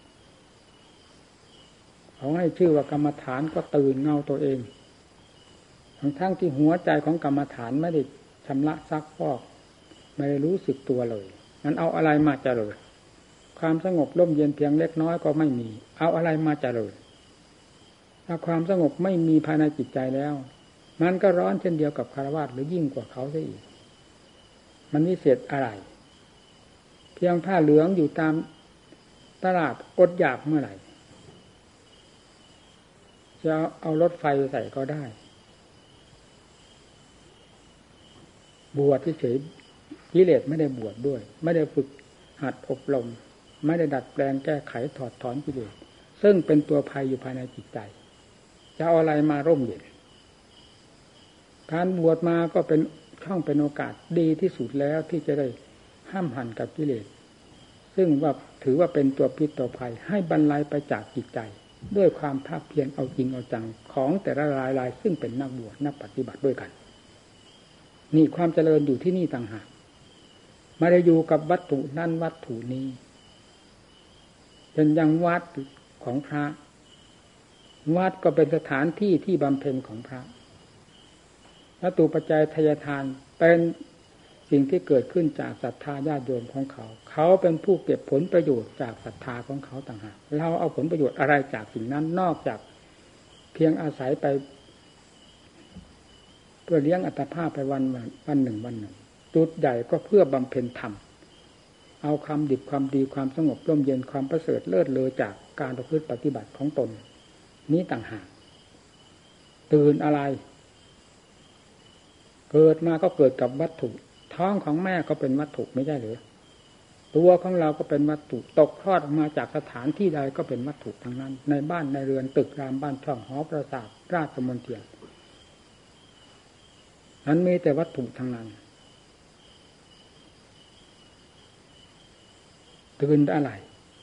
เขาให้ชื่อว่ากรรมฐานก็ตื่นเงาตัวเองทั้งทั้งที่หัวใจของกรรมฐานไม่ได้ชำระซักฟอกไม่ได้รู้สึกตัวเลยนั้นเอาอะไรมาเจริญความสงบร่มเย็นเพียงเล็กน้อยก็ไม่มีเอาอะไรมาเจริญถ้าความสงบไม่มีภายในจิตใจแล้วมันก็ร้อนเช่นเดียวกับคฤหัสถ์หรือยิ่งกว่าเขาซะอีกมันวิเศษอะไรเพียงผ้าเหลืองอยู่ตามตลาดอดอยากเมื่อไหร่จะเอารถไฟใส่ก็ได้บวชเฉยๆกิเลสไม่ได้บวชด้วยไม่ได้ฝึกหัดอบรมไม่ได้ดัดแปลงแก้ไขถอดถอนกิเลสซึ่งเป็นตัวภัยอยู่ภายในจิตใจจะเอาอะไรมาร่มเย็นการบวชมาก็เป็นช่องเป็นโอกาสดีที่สุดแล้วที่จะได้ห้ามหันกับกิเลสซึ่งว่าถือว่าเป็นตัวพิษตัวภัยให้บรรลัยไปจากจิตใจด้วยความภาคเพียรเอาจริงเอาจังของแต่ละรายรายซึ่งเป็นนักบวชนักปฏิบัติด้วยกันนี่ความเจริญอยู่ที่นี่ต่างหากไม่ได้อยู่กับวัตถุนั่นวัตถุนี้เป็นอย่างวัดของพระวัดก็เป็นสถานที่ที่บำเพ็ญของพระวัตถุปัจจัยทายทานเป็นสิ่งที่เกิดขึ้นจากศรัทธาญาติโยมของเขาเขาเป็นผู้เก็บผลประโยชน์จากศรัทธาของเขาต่างหากเราเอาผลประโยชน์อะไรจากสิ่งนั้นนอกจากเพียงอาศัยไปเพื่อเลี้ยงอัตภาพไปวันวันหนึ่งวันหนึ่งจุดใหญ่ก็เพื่อบำเพ็ญธรรมเอาความดีความดีความสงบร่มเย็นความประเสริฐเลิศเลอจากการประพฤติปฏิบัติของตนนี้ต่างหากตื่นอะไรเกิดมาก็เกิดกับวัตถุท้องของแม่ก็เป็นวัตถุไม่ใช่หรือตัวของเราก็เป็นวัตถุตกทอดออกมาจากสถานที่ใดก็เป็นวัตถุทั้งนั้นในบ้านในเรือนตึกรามบ้านช่องหอปราสาทราชมณฑลนั้นมีแต่วัตถุทั้งนั้นตื่นอะไร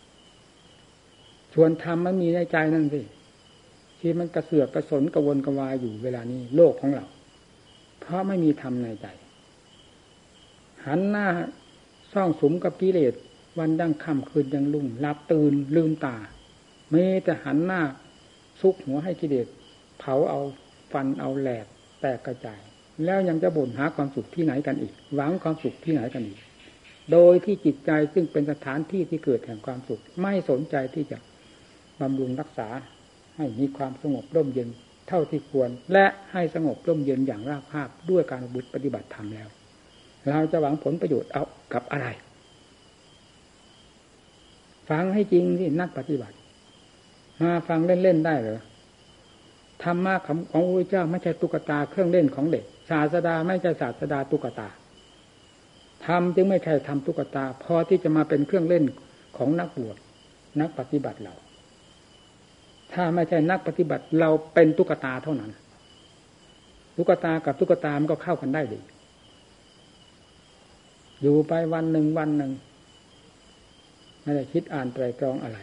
ส่วนธรรมมันมีในใจนั่นสิที่มันกระเสือกกระสนกระวนกระวายอยู่เวลานี้โลกของเราเพราะไม่มีธรรมในใจหันหน้าซ่องสุมกับกิเลสวันดังค่ำคืนยังลุ่งหลับตื่นลืมตามีแต่หันหน้าซุกหัวให้กิเลสเผาเอาฟันเอาแหลกแตกกระจายแล้วยังจะบ่นหาความสุขที่ไหนกันอีกหวังความสุขที่ไหนกันอีกโดยที่จิตใจซึ่งเป็นสถานที่ที่เกิดแห่งความสุขไม่สนใจที่จะบำรุงรักษาให้มีความสงบร่มเย็นเท่าที่ควรและให้สงบร่มเย็นอย่างราบคาบด้วยการบุญปฏิบัติธรรมแล้วเราจะหวังผลประโยชน์เอากับอะไรฟังให้จริงที่นักปฏิบัติมาฟังเล่นๆได้เหรอธรรมะของพระพุทธเจ้าไม่ใช่ตุ๊กตาเครื่องเล่นของเด็กศาสดาไม่ใช่ศาสดาตุ๊กตาธรรมจึงไม่ใช่ธรรมตุ๊กตาพอที่จะมาเป็นเครื่องเล่นของนักบวชนักปฏิบัติเราถ้าไม่ใช่นักปฏิบัติเราเป็นตุ๊กตาเท่านั้นตุ๊กตากับตุ๊กตามันก็เข้ากันได้ดีอยู่ไปวันหนึ่งวันหนึ่งไม่ได้คิดอ่านไตรตรองอะไร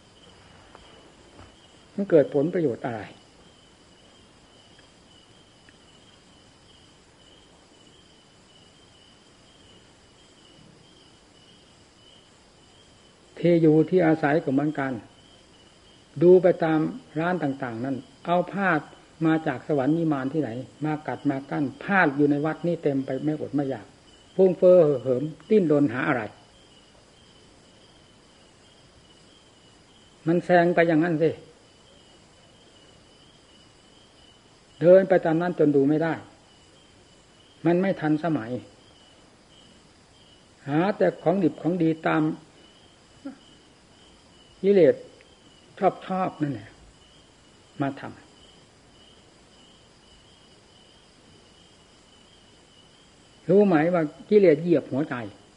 มันเกิดผลประโยชน์อะไรที่อยู่ที่อาศัยก็เหมือนกันดูไปตามร้านต่างๆนั่นเอาผ้ามาจากสวรรค์นิมานที่ไหนมากัดมากั้นผ้าอยู่ในวัดนี่เต็มไปไม่อดไม่อยากฟุ้งเฟ้อเหิมดิ้นรนหาอะไรมันแซงไปอย่างนั้นสิเดินไปตามนั้นจนดูไม่ได้มันไม่ทันสมัยหาแต่ของดิบของดีตามกิเลสชอบชอบนั่นแหละมาทำรู้ไหมว่ากิเลสเหยียบหัวใจ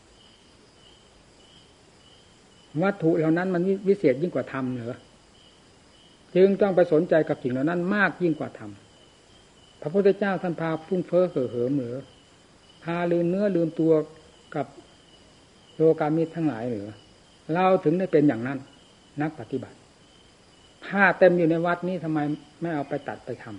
วัตถุเหล่านั้นมันวิเศษยิ่งกว่าธรรมเหรอจึงต้องไปสนใจกับสิ่งเหล่านั้นมากยิ่งกว่าธรรมพระพุทธเจ้าท่านพาฟุ้งเฟ้อเห่อเหิมเหรอพาลืมเนื้อลืมตัวกับโลกามิตรทั้งหลายเหรอเราถึงได้เป็นอย่างนั้นนักปฏิบัติผ้าเต็มอยู่ในวัดนี้ทำไมไม่เอาไปตัดไปทำ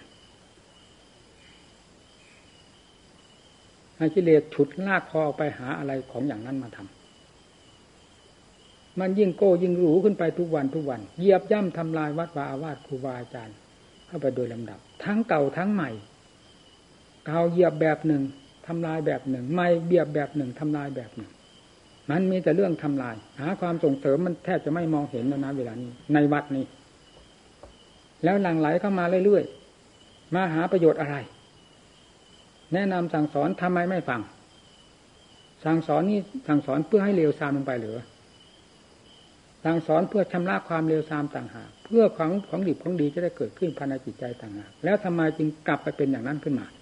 ให้กิเลสฉุดลากคอไปหาอะไรของอย่างนั้นมาทำมันยิ่งโก้ยิ่งหรูขึ้นไปทุกวันทุกวันเหยียบย่ำทำลายวัดวาอาวาสครูบาอาจารย์เข้าไปโดยลำดับทั้งเก่าทั้งใหม่เก่าเหยียบแบบหนึ่งทำลายแบบหนึ่งใหม่เบียบแบบหนึ่งทำลายแบบหนึ่งมันมีแต่เรื่องทำลายหาความส่งเสริมมันแทบจะไม่มองเห็นแล้วนะเวลานี้ในวัดนี้แล้วหลั่งไหลเข้ามาเรื่อยๆมาหาประโยชน์อะไรแนะนำสั่งสอนทำไมไม่ฟังสั่งสอนนี่สั่งสอนเพื่อให้เลวทรามลงไปหรือสั่งสอนเพื่อชำระความเลวทรามต่างหากเพื่อของของดีของดีจะได้เกิดขึ้นภายในจิตใจต่างหากแล้วทำไมจึงกลับไปเป็นอย่างนั้นขึ้นมา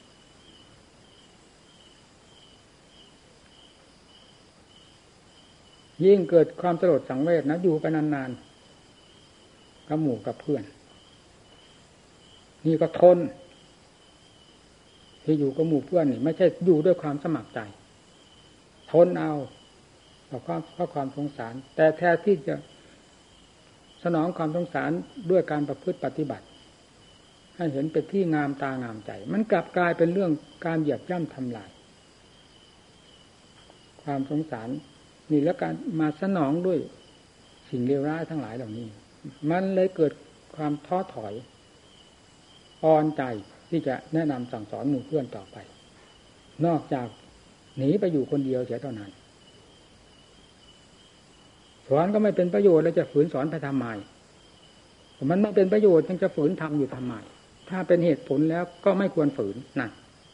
ยิ่งเกิดความสลดสังเวชนะอยู่ไปนานๆกับหมู่กับเพื่อนนี่ก็ทนที่อยู่กับหมู่เพื่อนนี่ไม่ใช่อยู่ด้วยความสมัครใจทนเอาเพราะความเพราะความสงสารแต่แท้ที่จะสนองความสงสารด้วยการประพฤติปฏิบัติให้เห็นเป็นที่งามตางามใจมันกลับกลายเป็นเรื่องการเหยียบย่ำทำลายความสงสารนี่แล้วการมาสนองด้วยสิ่งเลวร้ายทั้งหลายเหล่านี้มันเลยเกิดความท้อถอยอ่อนใจที่จะแนะนำสั่งสอนหมู่เพื่อนต่อไปนอกจากหนีไปอยู่คนเดียวเสียเท่านั้นสอนก็ไม่เป็นประโยชน์แล้วจะฝืนสอนไปทำไมมันไม่เป็นประโยชน์ยังจะฝืนทำอยู่ทำไมถ้าเป็นเหตุผลแล้วก็ไม่ควรฝืนนั่น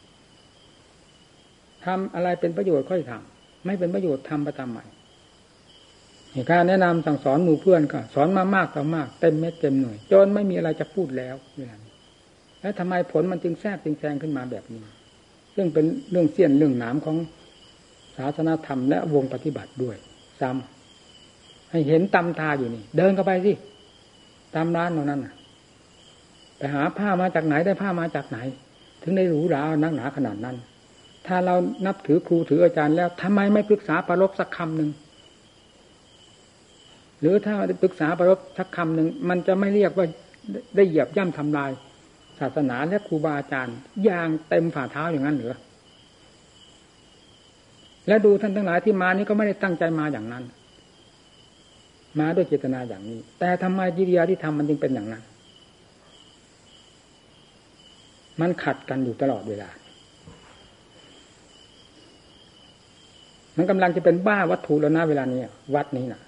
ทำอะไรเป็นประโยชน์ค่อยทำไม่เป็นประโยชน์ทำไปทำไมการแนะนำสั่งสอนหมู่เพื่อนก็สอนมามากต่อมากเต็มเม็ดเต็มหน่วยจนไม่มีอะไรจะพูดแล้วแล้วทำไมผลมันจึงแทรกจึงแซงขึ้นมาแบบนี้ซึ่งเป็นเรื่องเสี้ยนเรื่องหนามของศาสนธรรมและวงปฏิบัติด้วยซ้ำให้เห็นตำทาอยู่นี่เดินเข้าไปสิตามร้านตรงนั้นไปหาผ้ามาจากไหนได้ผ้ามาจากไหนถึงได้หรูหรานักหนาขนาดนั้นถ้าเรานับถือครูถืออาจารย์แล้วทำไมไม่ปรึกษาปรภสักคำหนึ่งหรือถ้าปรึกษาปรภสักคำหนึ่งมันจะไม่เรียกว่าได้เหยียบย่ำทำลายศาสนาและครูบาอาจารย์อย่างเต็มฝ่าเท้าอย่างนั้นเหรอและดูท่านทั้งหลายที่มานี่ก็ไม่ได้ตั้งใจมาอย่างนั้นมาด้วยเจตนาอย่างนี้แต่ทำไมกิริยาที่ทำมันจึงเป็นอย่างนั้นมันขัดกันอยู่ตลอดเวลามันกำลังจะเป็นบ้าวัตถุแล้วนะเวลานี้วัดนี้นะ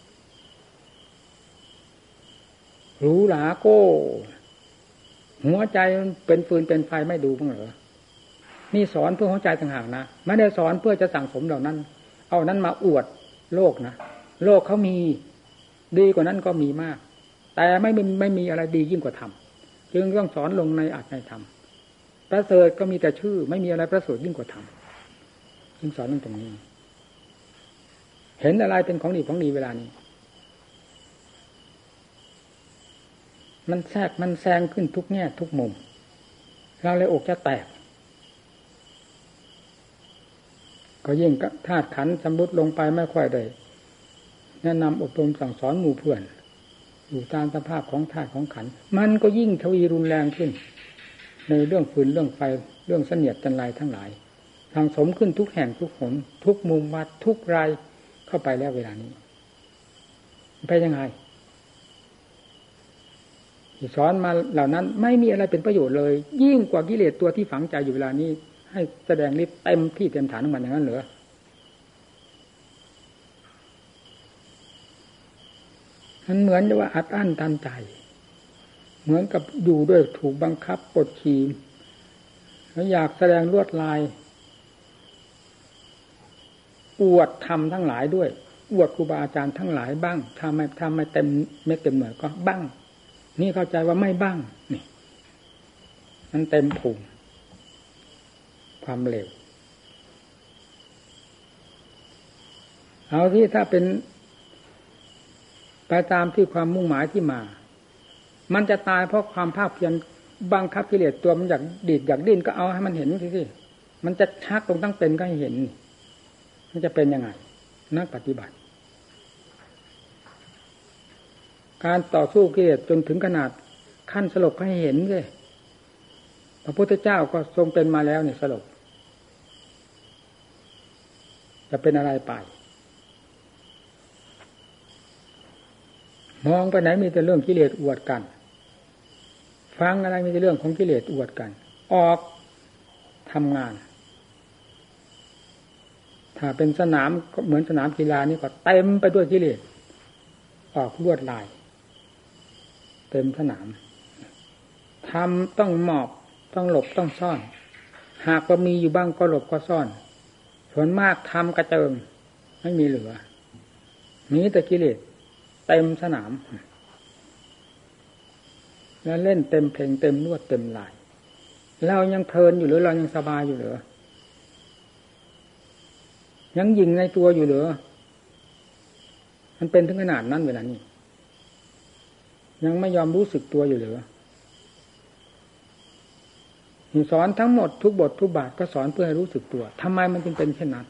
หรูหราโก้หัวใจมันเป็นฟืนเป็นไฟไม่ดูบ้างเหรอนี่สอนเพื่อหัวใจต่างหากนะไม่ได้สอนเพื่อจะสั่งสมเหล่านั้นเอานั้นมาอวดโลกนะโลกเขามีดีกว่านั้นก็มีมากแต่ไม่ไม่มีอะไรดียิ่งกว่าธรรมจึงต้องสอนลงในอัตในธรรมประเสริฐก็มีแต่ชื่อไม่มีอะไรประเสริฐยิ่งกว่าธรรมจึงสอนตรงนี้เห็นอะไรเป็นของดีของดีเวลานี้มันแทรกมันแซงขึ้นทุกแง่ทุกมุมเราเลยอกจะแตกก็ยิ่งธาตุขันธ์ชำรุดลงไปไม่ค่อยได้แนะนำอบรมสั่งสอนหมู่เพื่อนอยู่ตามสภาพของธาตุของขันธ์มันก็ยิ่งทวีรุนแรงขึ้นในเรื่องฟืนเรื่องไฟเรื่องเสนียดจันไรทั้งหลายทางสมขึ้นทุกแห่งทุกหนทุกมุมวัดทุกรายเข้าไปแล้วเวลานี้ไปยังไงที่สอนมาเหล่านั้นไม่มีอะไรเป็นประโยชน์เลยยิ่งกว่ากิเลสตัวที่ฝังใจอยู่เวลานี้ให้แสดงฤทธิ์เต็มที่เต็มฐานของมันอย่างนั้นเหรอมันเหมือนว่าอัดอั้นตันใจเหมือนกับอยู่ด้วยถูกบังคับกดขี่แล้วอยากแสดงลวดลายอวดธรรมทั้งหลายด้วยอวดครูบาอาจารย์ทั้งหลายบ้างถ้าไม่ถ้าไม่เต็มเม็ดเต็มหน่วยก็บ้างนี่เข้าใจว่าไม่บ้างนี่มันเต็มภูมิความเร็วเอาที่ถ้าเป็นไปตามที่ความมุ่งหมายที่มามันจะตายเพราะความภาคเพียรบังคับกิเลสตัวมันอยากดีดอยากดิ้นก็เอาให้มันเห็นสิมันจะชักตรงตั้งเป็นก็ให้เห็นมันจะเป็นยังไงนักปฏิบัติการต่อสู้กิเลสจนถึงขนาดขั้นสลบให้เห็นเลยพระพุทธเจ้าก็ทรงเป็นมาแล้วเนี่ยสลบจะเป็นอะไรไปมองไปไหนมีแต่เรื่องกิเลสอวดกันฟังอะไรมีแต่เรื่องของกิเลสอวดกันออกทำงานถ้าเป็นสนามก็เหมือนสนามกีฬานี่ก็เต็มไปด้วยกิเลสออกลวดลายเต็มสนามทำต้องหมอบต้องหลบต้องซ่อนหากว่ามีอยู่บ้างก็หลบก็ซ่อนส่วนมากทำกระเจิงไม่มีเหลือมีแต่กิเลสเต็มสนามแล้วเล่นเต็มเพลงเต็มนวดเต็มลายเรายังเพลินอยู่หรือเรายังสบายอยู่หรือยังยิงในตัวอยู่หรือมันเป็นถึงขนาดนั้นเวลานี้ยังไม่ยอมรู้สึกตัวอยู่หรือสอนทั้งหมดทุกบททุกบาทก็สอนเพื่อให้รู้สึกตัวทำไมมันจึงเป็นเช่นนั้น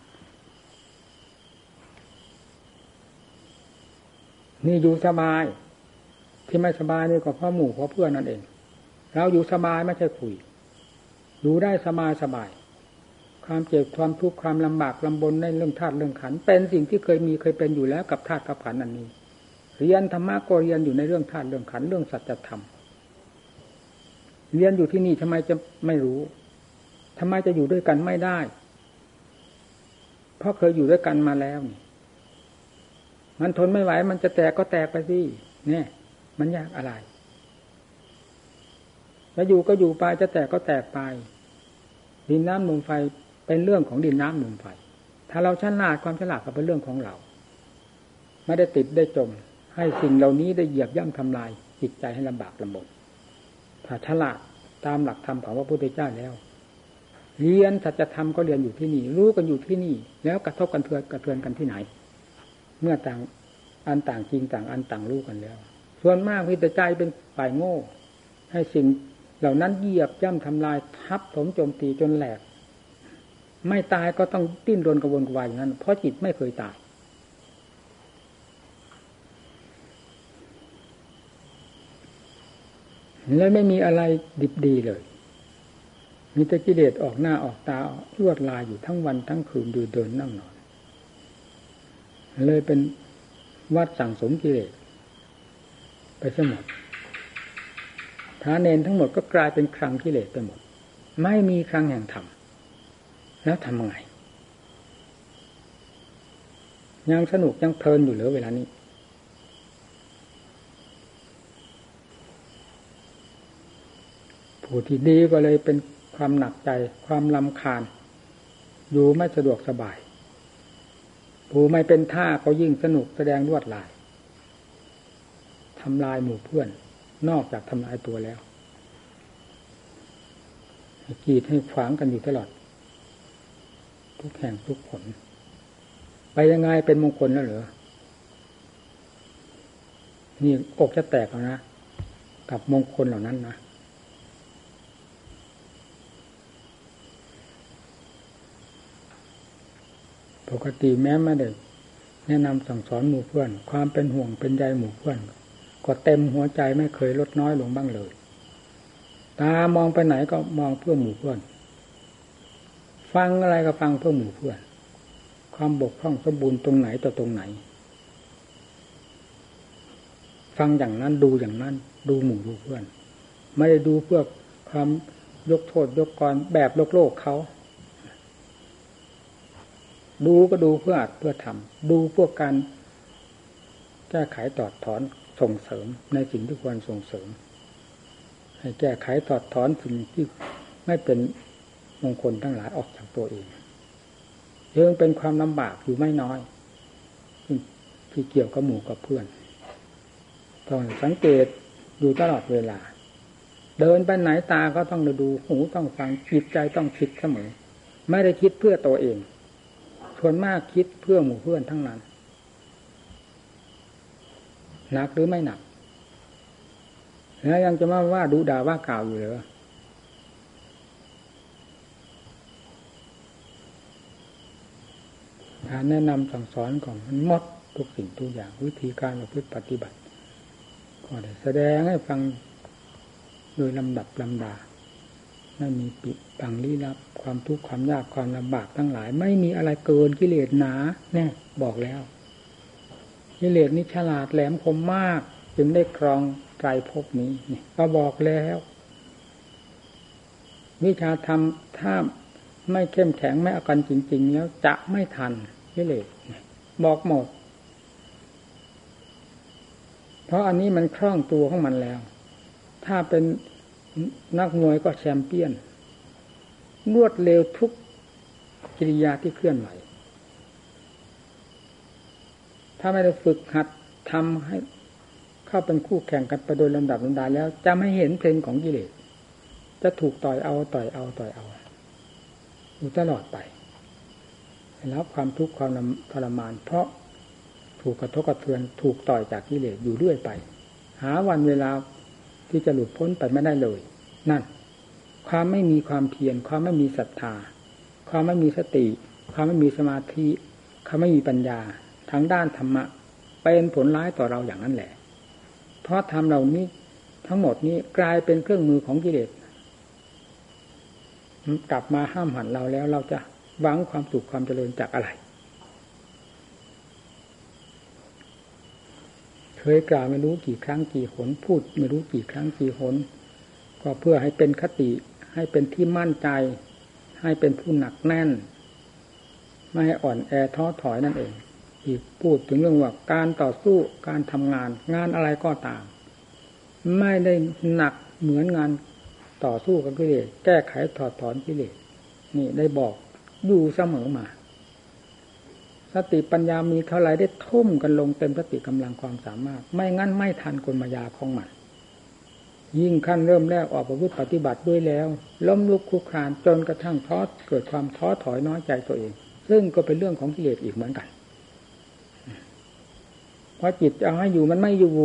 นี่อยู่สบายที่ไม่สบายนี่ก็เพราะหมู่เพราะเพื่อนนั่นเองเราอยู่สบายไม่ใช่คุยอยู่ได้สบายสบายความเจ็บความทุกข์ความลำบากลำบนในเรื่องธาตุเรื่องขันธ์เป็นสิ่งที่เคยมีเคยเป็นอยู่แล้วกับธาตุกับขันธ์อันนี้เรียนธรรมะก็เรียนอยู่ในเรื่องธาตุเรื่องขันธ์เรื่องสัจธรรมเรียนอยู่ที่นี่ทำไมจะไม่รู้ทำไมจะอยู่ด้วยกันไม่ได้เพราะเคยอยู่ด้วยกันมาแล้วนี่มันทนไม่ไหวมันจะแตกก็แตกไปสิเนี่ยมันยากอะไรแล้วอยู่ก็อยู่ไปจะแตกก็แตกไปดินน้ำลมไฟเป็นเรื่องของดินน้ำลมไฟถ้าเราฉลาดความฉลาดก็เป็นเรื่องของเราไม่ได้ติดได้จมให้สิ่งเหล่านี้ได้เหยียบย่ำทำลายจิตใจให้ลำบากลำบนถ้าฉลาดตามหลักธรรมของพระพุทธเจ้าแล้วเรียนสัจธรรมก็เรียนอยู่ที่นี่รู้กันอยู่ที่นี่แล้วกระทบกันเทือนกระเทือนกันที่ไหนเมื่อต่างอันต่างจริงต่างอันต่างรู้กันแล้วส่วนมากมีแต่ใจเป็นฝ่ายโง่ให้สิ่งเหล่านั้นเหยียบย่ำทำลายทับถมโจมตีจนแหลกไม่ตายก็ต้องดิ้นรนกระวนกระวายอย่างนั้นเพราะจิตไม่เคยตายและไม่มีอะไรดิบดีเลยมีแต่กิเลสออกหน้าออกตาลวดลายอยู่ทั้งวันทั้งคืนดูเดินนั่งนอนเลยเป็นวัดสั่งสมกิเลสไปซะหมดพระเนนทั้งหมดก็กลายเป็นคลังกิเลสไปหมดไม่มีคลังแห่งธรรมแล้วทำไงยังสนุกยังเพลินอยู่เหลือเวลานี้ผู้ที่ดีก็เลยเป็นความหนักใจความรำคาญอยู่ไม่สะดวกสบายผู้ไม่เป็นท่าก็ยิ่งสนุกแสดงลวดลายทำลายหมู่เพื่อนนอกจากทำลายตัวแล้วกีดให้ขวางกันอยู่ตลอดทุกแห่งทุกผลไปยังไงเป็นมงคลแล้วเหรอนี่อกจะแตกแล้วนะกับมงคลเหล่านั้นนะปกติแม้ไม่ได้แนะนำสั่งสอนหมู่เพื่อนความเป็นห่วงเป็นใยหมู่เพื่อนก็เต็มหัวใจไม่เคยลดน้อยลงบ้างเลยตามองไปไหนก็มองเพื่อหมู่เพื่อนฟังอะไรก็ฟังเพื่อหมู่เพื่อนความบกพร่องสมบูรณ์ตรงไหนต่อตรงไหนฟังอย่างนั้นดูอย่างนั้นดูหมู่ดูเพื่อนไม่ได้ดูเพื่อความยกโทษยกกรแบบโลกโลกเขาดูก็ดูเพื่ออัดเพื่อทำดูเพื่อการแก้ไขตอดถอนส่งเสริมในสิ่งที่ควรส่งเสริมให้แก้ไขตอดถอนสิ่งที่ไม่เป็นมงคลทั้งหลายออกจากตัวเองยังเป็นความลำบากอยู่ไม่น้อยที่เกี่ยวกับหมู่กับเพื่อนต้องสังเกตอยู่ตลอดเวลาเดินไปไหนตาก็ต้องดูหูต้องฟังจิตใจต้องคิดเสมอไม่ได้คิดเพื่อตัวเองส่วนมากคิดเพื่อหมู่เพื่อนทั้งนั้นหนักหรือไม่หนักแล้วยังจะมาว่าดูด่าว่ากล่าวอยู่เหรอการแนะนำสั่งสอนของมันหมดทุกสิ่งทุกอย่างวิธีการประพฤติปฏิบัติก็ได้แสดงให้ฟังโดยลำดับลำดาไม่มีปิดบังลี้ลับความทุกข์ความยากความลำบากทั้งหลายไม่มีอะไรเกินกิเลสหนาแน่บอกแล้วกิเลสนี้ฉลาดแหลมคมมากจึงได้ครองไตรภพนี้นี่ก็บอกแล้ววิชาธรรมถ้าไม่เข้มแข็งไม่เอากันจริงๆแล้วจะไม่ทันกิเลสบอกหมดเพราะอันนี้มันคล่องตัวของมันแล้วถ้าเป็นนักมวยก็แชมเปี้ยนรวดเร็วทุกกิริยาที่เคลื่อนไหวถ้าไม่ได้ฝึกหัดทำให้เข้าเป็นคู่แข่งกันไปโดยลำดับลำดาแล้วจะไม่เห็นเพลงของกิเลสจะถูกต่อยเอาต่อยเอาต่อยเอาอยู่ตลอดไปแล้วความทุกข์ความทรมานเพราะถูกกระทบกระเทือนถูกต่อยจากกิเลสอยู่เรื่อยไปหาวันเวลาที่จะหลุดพ้นไปไม่ได้เลยนั่นความไม่มีความเพียรความไม่มีศรัทธาความไม่มีสติความไม่มีสมาธิความไม่มีปัญญาทางด้านธรรมะเป็นผลร้ายต่อเราอย่างนั้นแหละเพราะธรรมเหล่านี้ทั้งหมดนี้กลายเป็นเครื่องมือของกิเลสกลับมาห้ามหันเราแล้วเราจะหวังความสุขความเจริญจากอะไรเคยกล่าวไม่รู้กี่ครั้งกี่หนพูดไม่รู้กี่ครั้งกี่หนก็เพื่อให้เป็นคติให้เป็นที่มั่นใจให้เป็นผู้หนักแน่นไม่ให้อ่อนแอท้อถอยนั่นเองอีกพูดถึงเรื่องว่าการต่อสู้การทำงานงานอะไรก็ตามไม่ได้หนักเหมือนงานต่อสู้กับกิเลสแก้ไขถอดถอนกิเลสนี่ได้บอกอยู่เสมอมาสติปัญญามีเท่าไรได้ทุ่มกันลงเต็มสติกำลังความสามารถไม่งั้นไม่ทันกลมายาของมันยิ่งขั้นเริ่มแรกออกประพฤติปฏิบัติด้วยแล้วล้มลุกคลุกคลานจนกระทั่งท้อเกิดความท้อถอยน้อยใจตัวเองซึ่งก็เป็นเรื่องของกิเลสอีกเหมือนกันพอจิตเอาให้อยู่มันไม่อยู่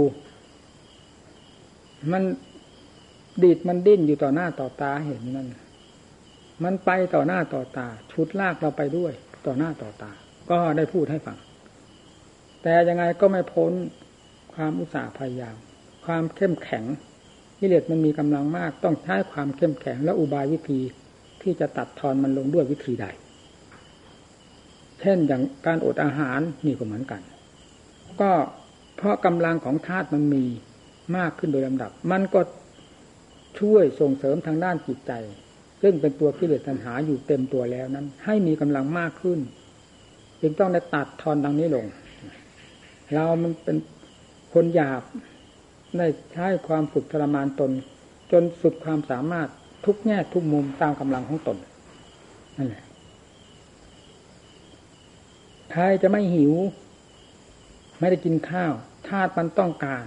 มันดีดมันดิ้นอยู่ต่อหน้าต่อตาเห็นนั่นมันไปต่อหน้าต่อตาชุดลากเราไปด้วยต่อหน้าต่อตาก็ได้พูดให้ฟังแต่ยังไงก็ไม่พ้นความอุตสาห์พยายามความเข้มแข็งกิเลสมันมีกำลังมากต้องใช้ความเข้มแข็งและอุบายวิธีที่จะตัดทอนมันลงด้วยวิธีใดเช่นอย่างการอดอาหารนี่ก็เหมือนกันก็เพราะกำลังของธาตุมันมีมากขึ้นโดยลำดับมันก็ช่วยส่งเสริมทางด้านจิตใจซึ่งเป็นตัวกิเลสตัณหาอยู่เต็มตัวแล้วนั้นให้มีกำลังมากขึ้นจึงต้องได้ตัดทอนทางนี้ลงเรามันเป็นคนหยาบได้ใช้ความฝึกทรมานตนจนสุดความสามารถทุกแง่ทุกมุมตามกำลังของตนนั่นแหละใครจะไม่หิวไม่ได้กินข้าวธาตุมันต้องการ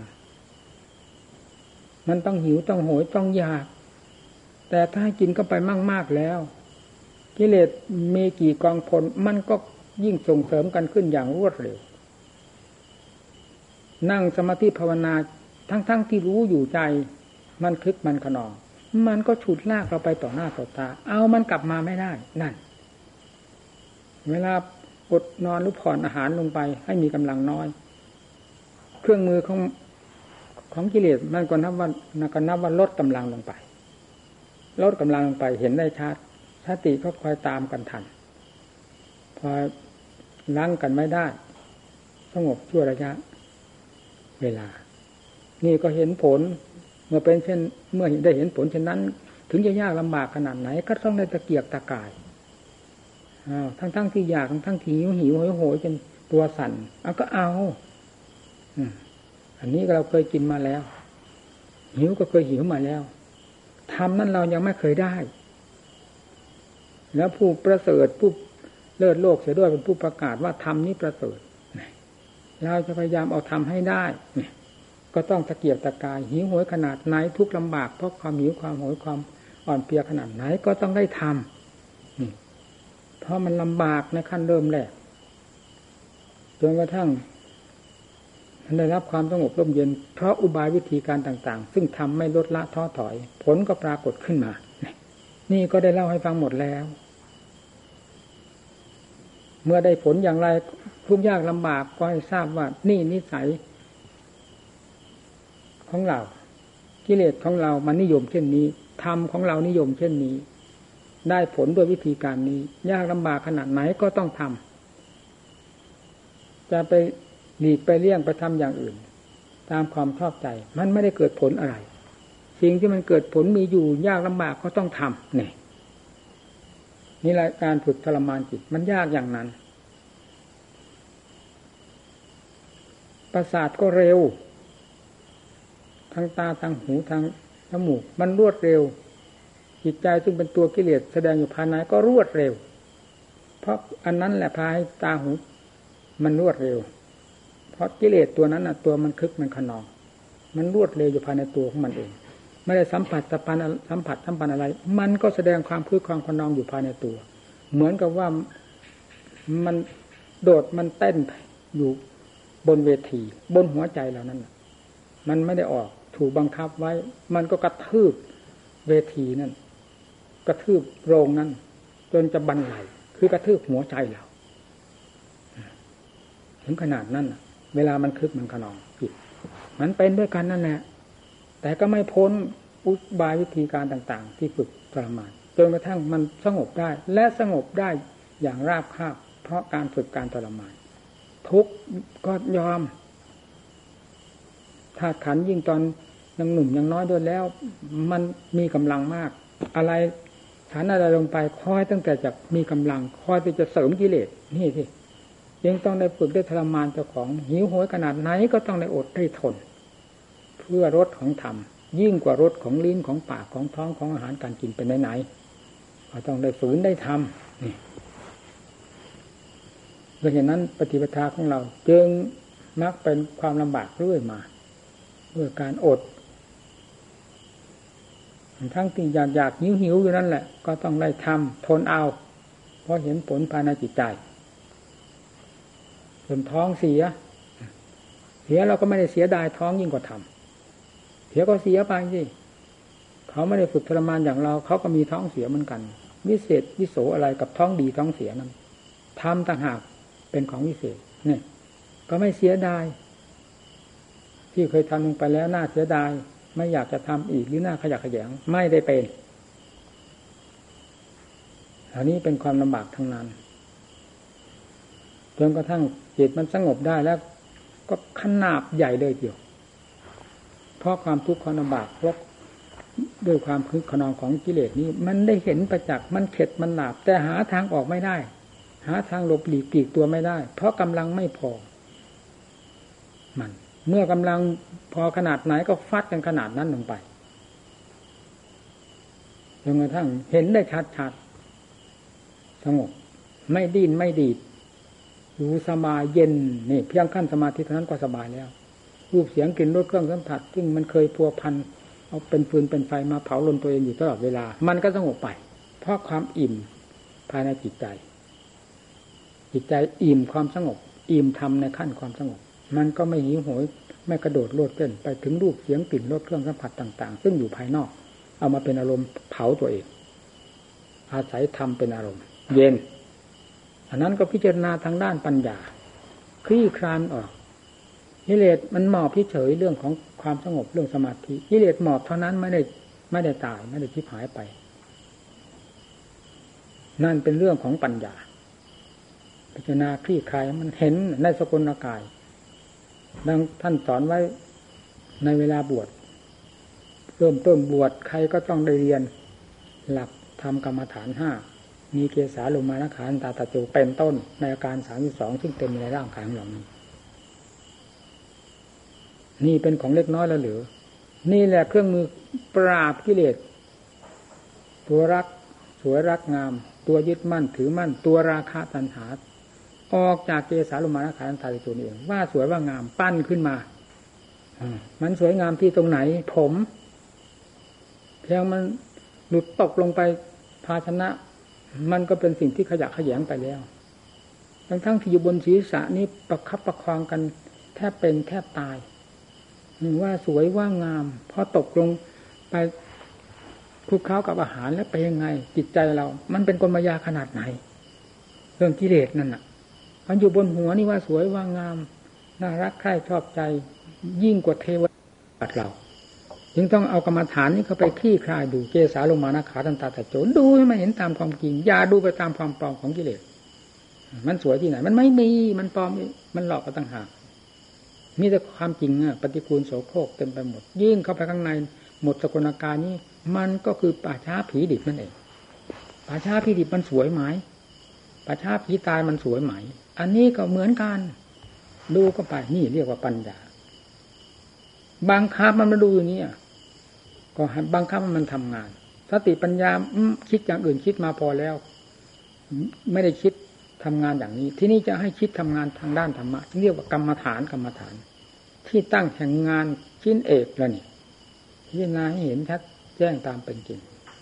มันต้องหิวต้องโหยต้องอยากแต่ถ้าให้กินเข้าไปมากๆแล้วกิเลสมีกี่กองพลมันก็ยิ่งส่งเสริมกันขึ้นอย่างรวดเร็วนั่งสมาธิภาวนาทั้งๆ ท, ที่รู้อยู่ใจมันคึกมันขนองมันก็ฉุดลากเราไปต่อหน้าต่อตาเอามันกลับมาไม่ได้นั่นเวลาอดนอนหรือผ่อนอาหารลงไปให้มีกำลังน้อยเครื่องมือของของกิเลสมันก็นับว่านับก็นับว่าลดกำลังลงไปลดกำลังลงไปเห็นได้ชัดสติก็คอยตามกันทันพอล้างกันไม่ได้สงบชั่วระยะเวลานี่ก็เห็นผลเมื่อเป็นเช่นเมื่อได้เห็นผลเช่นนั้นถึงจะยากลำบากขนาดไหนก็ต้องได้ตะเกียกตะกายอ้าวทั้งๆ ท, ที่อยากทั้งๆที่หิวหิวโหยโหยจนตัวสั่นเอาก็เอาอันนี้เราเคยกินมาแล้วหิวก็เคยหิวมาแล้วทำนั้นเรายังไม่เคยได้แล้วผู้ประเสริฐผู้เลิศโลกเสียด้วยเป็นผู้ประกาศว่าธรรมนี้ประเสริฐเราจะพยายามเอาทำให้ได้ก็ต้องตะเกียกตะกายหิวโหยขนาดไหนทุกข์ลำบากเพราะความหิวความโหยความอ่อนเพลียขนาดไหนก็ต้องได้ทำเพราะมันลำบากในขั้นเริ่มแรกจนกระทั่งมันได้รับความสงบร่มเย็นเพราะอุบายวิธีการต่างๆซึ่งทำไม่ลดละท้อถอยผลก็ปรากฏขึ้นมานี่ก็ได้เล่าให้ฟังหมดแล้วเมื่อได้ผลอย่างไรทุกยากลำบากก็ให้ทราบว่านี่นิสัยของเรากิเลสของเรามันนิยมเช่นนี้ธรรมของเรานิยมเช่นนี้ได้ผลด้วยวิธีการนี้ยากลำบากขนาดไหนก็ต้องทำจะไปหลีกไปเลี่ยงไปทำอย่างอื่นตามความชอบใจมันไม่ได้เกิดผลอะไรสิ่งที่มันเกิดผลมีอยู่ยากลำบากก็ต้องทำนี่นี่แหละการฝึกทรมานจิตมันยากอย่างนั้นประสาทก็เร็วทางตาทางหูทางจมูกมันรวดเร็วจิตใจซึ่งเป็นตัวกิเลสแสดงอยู่ภายในก็รวดเร็วเพราะอันนั้นแหละพาให้ตาหูมันรวดเร็วเพราะกิเลสตัวนั้นน่ะตัวมันคึกมันขนองมันรวดเร็วอยู่ภายในตัวของมันเองไม่ได้สัมผัสสัมพันธ์สัมผัสสัมพันธ์อะไรมันก็แสดงความคึกความขนองอยู่ภายในตัวเหมือนกับว่ามันโดดมันเต้นอยู่บนเวทีบนหัวใจเรานั้นมันไม่ได้ออกถูกบังคับไว้มันก็กระทืบเวทีนั่นกระทืบโรงนั้นจนจะบันไหลคือกระทืบหัวใจเราถึงขนาดนั้นเวลามันคึกมันขนองจิตมันเป็นด้วยกันนั่นแหละแต่ก็ไม่พ้นอุบายวิธีการต่างๆที่ฝึกทรมานจนกระทั่งมันสงบได้และสงบได้อย่างราบคาบเพราะการฝึกการทรมานทุกข์ก็ยอมธาตุขันธ์ยิ่งตอนยังหนุ่มยังน้อยด้วยแล้วมันมีกำลังมากอะไรฉันอะไรลงไปคอยตั้งแต่จะมีกำลังคอยที่จะเสริมกิเลสนี่ที่ยังต้องได้ฝึกได้ทรมานเจ้าของหิวโหยขนาดไหนก็ต้องได้อดได้ทนเพื่อรสของธรรมยิ่งกว่ารสของลิ้นของปากของท้องของอาหารการกินเป็นไหนๆก็ต้องได้ฝืนได้ทำนี่เพราะฉะนั้นปฏิปทาของเราจึงมักเป็นความลำบากเรื่อยมาด้วยการอดทั้งที่อยากอยากหิวหิวอยู่นั่นแหละก็ต้องได้ทำทนเอาเพราะเห็นผลภายในจิตใจจนท้องเสียเสียเราก็ไม่ได้เสียดายท้องยิ่งกว่าทำเสียก็เสียไปสิเขาไม่ได้ฝึกทรมานอย่างเราเขาก็มีท้องเสียเหมือนกันวิเศษวิโสอะไรกับท้องดีท้องเสียนั้นทำต่างหากเป็นของวิเศษเนี่ยก็ไม่เสียดายที่เคยทำลงไปแล้วน่าเสียดายไม่อยากจะทำอีกหรือน่าขยะแขยงไม่ได้เป็นอันนี้เป็นความลำบากทั้งนั้นจนกระทั่งจิตมันสงบได้แล้วก็ขนาบใหญ่เลยเดียวเพราะความทุกข์ความลำบากเพราะด้วยความคึกขนองของกิเลสนี้มันได้เห็นประจักษ์มันเข็ดมันหลาบแต่หาทางออกไม่ได้หาทางหลบหลีกปีกตัวไม่ได้เพราะกำลังไม่พอมันเมื่อกำลังพอขนาดไหนก็ฟัดกันขนาดนั้นลงไปจนกระทั่งเห็นได้ชัดๆสงบไม่ดิ้นไม่ดีดอยู่สบายเย็นนี่เพียงขั้นสมาธิเท่านั้นก็สบายแล้วรูปเสียงกลิ่นรสเครื่องสัมผัสซึ่งมันเคยพัวพันเอาเป็นฟืนเป็นไฟมาเผาลนตัวเองอยู่ตลอดเวลามันก็สงบไปเพราะความอิ่มภายในจิตใจจิตใจอิ่มความสงบอิ่มธรรมในขั้นความสงบมันก็ไม่หิวโหยไม่กระโดดโลดเต้นไปถึงรูปเสียงกลิ่นรสเครื่องสัมผัสต่างๆซึ่งอยู่ภายนอกเอามาเป็นอารมณ์เผาตัวเองอาศัยธรรมเป็นอารมณ์เย็นอันนั้นก็พิจารณาทางด้านปัญญาคลี่คลายออกกิเลสมันหมอบเฉยๆเรื่องของความสงบเรื่องสมาธิกิเลสหมอบเท่านั้นไม่ได้ไม่ได้ตายไม่ได้ทิพย์หายไปนั่นเป็นเรื่องของปัญญาพิจารณาคลี่คลายมันเห็นในสกุลกายดังท่านสอนไว้ในเวลาบวชเริ่มต้นบวชใครก็ต้องได้เรียนหลักธรรมกรรมฐานห้ามีเกสาโลมานะขันตาตะโจเป็นต้นในอาการสามสิบสองซึ่งเต็มในร่างกายของเรานี้นี่เป็นของเล็กน้อยแล้วหรือนี่แหละเครื่องมือปราบกิเลสตัวรักสวยรักงามตัวยึดมั่นถือมั่นตัวราคะตัณหาออกจากเกสาโลมานะขันตาตะโจนี่เองว่าสวยว่างามปั้นขึ้นมามันสวยงามที่ตรงไหนผมเพียงมันหลุดตกลงไปภาชนะมันก็เป็นสิ่งที่ขยะแขยงไปแล้วทั้งทั้งที่อยู่บนศีรษะนี้ประคับประคองกันแทบเป็นแทบตายว่าสวยว่างามพอตกลงไปคลุกเคล้ากับอาหารแล้วไปยังไงจิตใจเรามันเป็นกลมายาขนาดไหนเรื่องกิเลสนั่นน่ะมันอยู่บนหัวนี่ว่าสวยว่างามน่ารักใคร่ชอบใจยิ่งกว่าเทวดาเราจึงต้องเอากรรมฐานนี้เข้าไปคลี่คลายดูเกสาโลมานะขาตันตาตะโจนดูให้มันเห็นตามความจริงอย่าดูไปตามความปลอมของกิเลสมันสวยที่ไหนมันไม่มีมันปลอมมันหลอกกันต่างหากมีแต่ความจริงอ่ะปฏิกูลโสโครกเต็มไปหมดยิ่งเข้าไปข้างในหมดสกุลอาการนี้มันก็คือป่าช้าผีดิบนั่นเองป่าช้าผีดิบมันสวยไหมป่าช้าผีตายมันสวยไหมอันนี้ก็เหมือนกันดูก็ไปนี่เรียกว่าปัญญาบังคับมันมาดูอย่างนี้ก็บังคับมันทำงานสติปัญญาคิดอย่างอื่นคิดมาพอแล้วไม่ได้คิดทำงานอย่างนี้ที่นี่จะให้คิดทำงานทางด้านธรรมะเรียกว่ากรรมฐานกรรมฐานที่ตั้งแห่งงานชิ้นเอกแล้วนี่พิจารณาให้เห็นชัดแจ้งตามเป็นจริง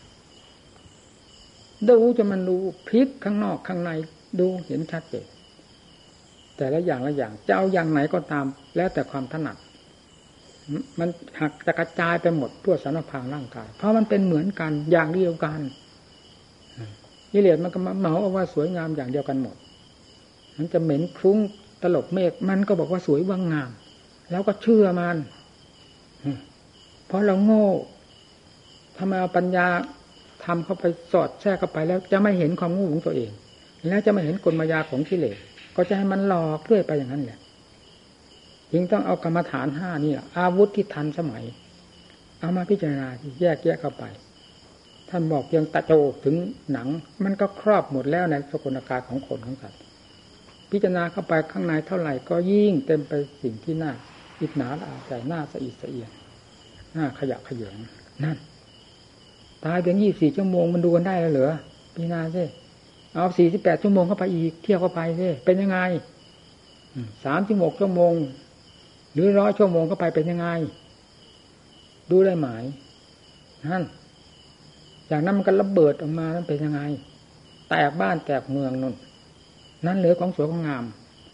ดูจะมันดูพลิกข้างนอกข้างในดูเห็นชัดเจนแต่ละอย่างละอย่างจะเอาอย่างไหนก็ตามแล้วแต่ความถนัดมันหักจะกระจายไปหมดทั่วสารพางร่างกายเพราะมันเป็นเหมือนกันอย่างเดียวกันกิเลสมันก็มาเหมาเอาว่าสวยงามอย่างเดียวกันหมดมันจะเหม็นคลุ้งตลบเมฆมันก็บอกว่าสวยว่างามแล้วก็เชื่อมันเพราะเราโง่ทำไมเอาปัญญาทำเข้าไปสอดแทรกเข้าไปแล้วจะไม่เห็นความโง่ของตัวเองแล้วจะไม่เห็นกลมายาของกิเลสก็จะให้มันหลอกเรื่อยไปอย่างนั้นแหละจึงต้องเอากรรมฐานห้านี่แหละอาวุธที่ทันสมัยเอามาพิจารณาแยกแยะเข้าไปท่านบอกเพียงตะโจถึงหนังมันก็ครอบหมดแล้วในสกุลอาการของคนของสัตว์พิจารณาเข้าไปข้างในเท่าไหร่ก็ยิ่งเต็มไปสิ่งที่น่าอิจฉาละอาใจน่าสะอิดสะเอียนน่าขยะแขยงนั่นตายเพียงยี่สิบสี่ชั่วโมงมันดูกันได้แล้วเหรอพิจารณาสิเอาสี่สิบแปดชั่วโมงเข้าไปอีกเที่ยวเข้าไปสิเป็นยังไงสามสิบหกชั่วโมงหรือร้อยชั่วโมงเข้าไปเป็นยังไงดูได้ไหมนั่นจากนั้นมันก็ระเบิดออกมานั้นเป็นยังไงแตกบ้านแตกเมืองนั่นนั่นเหลือของสวยของงาม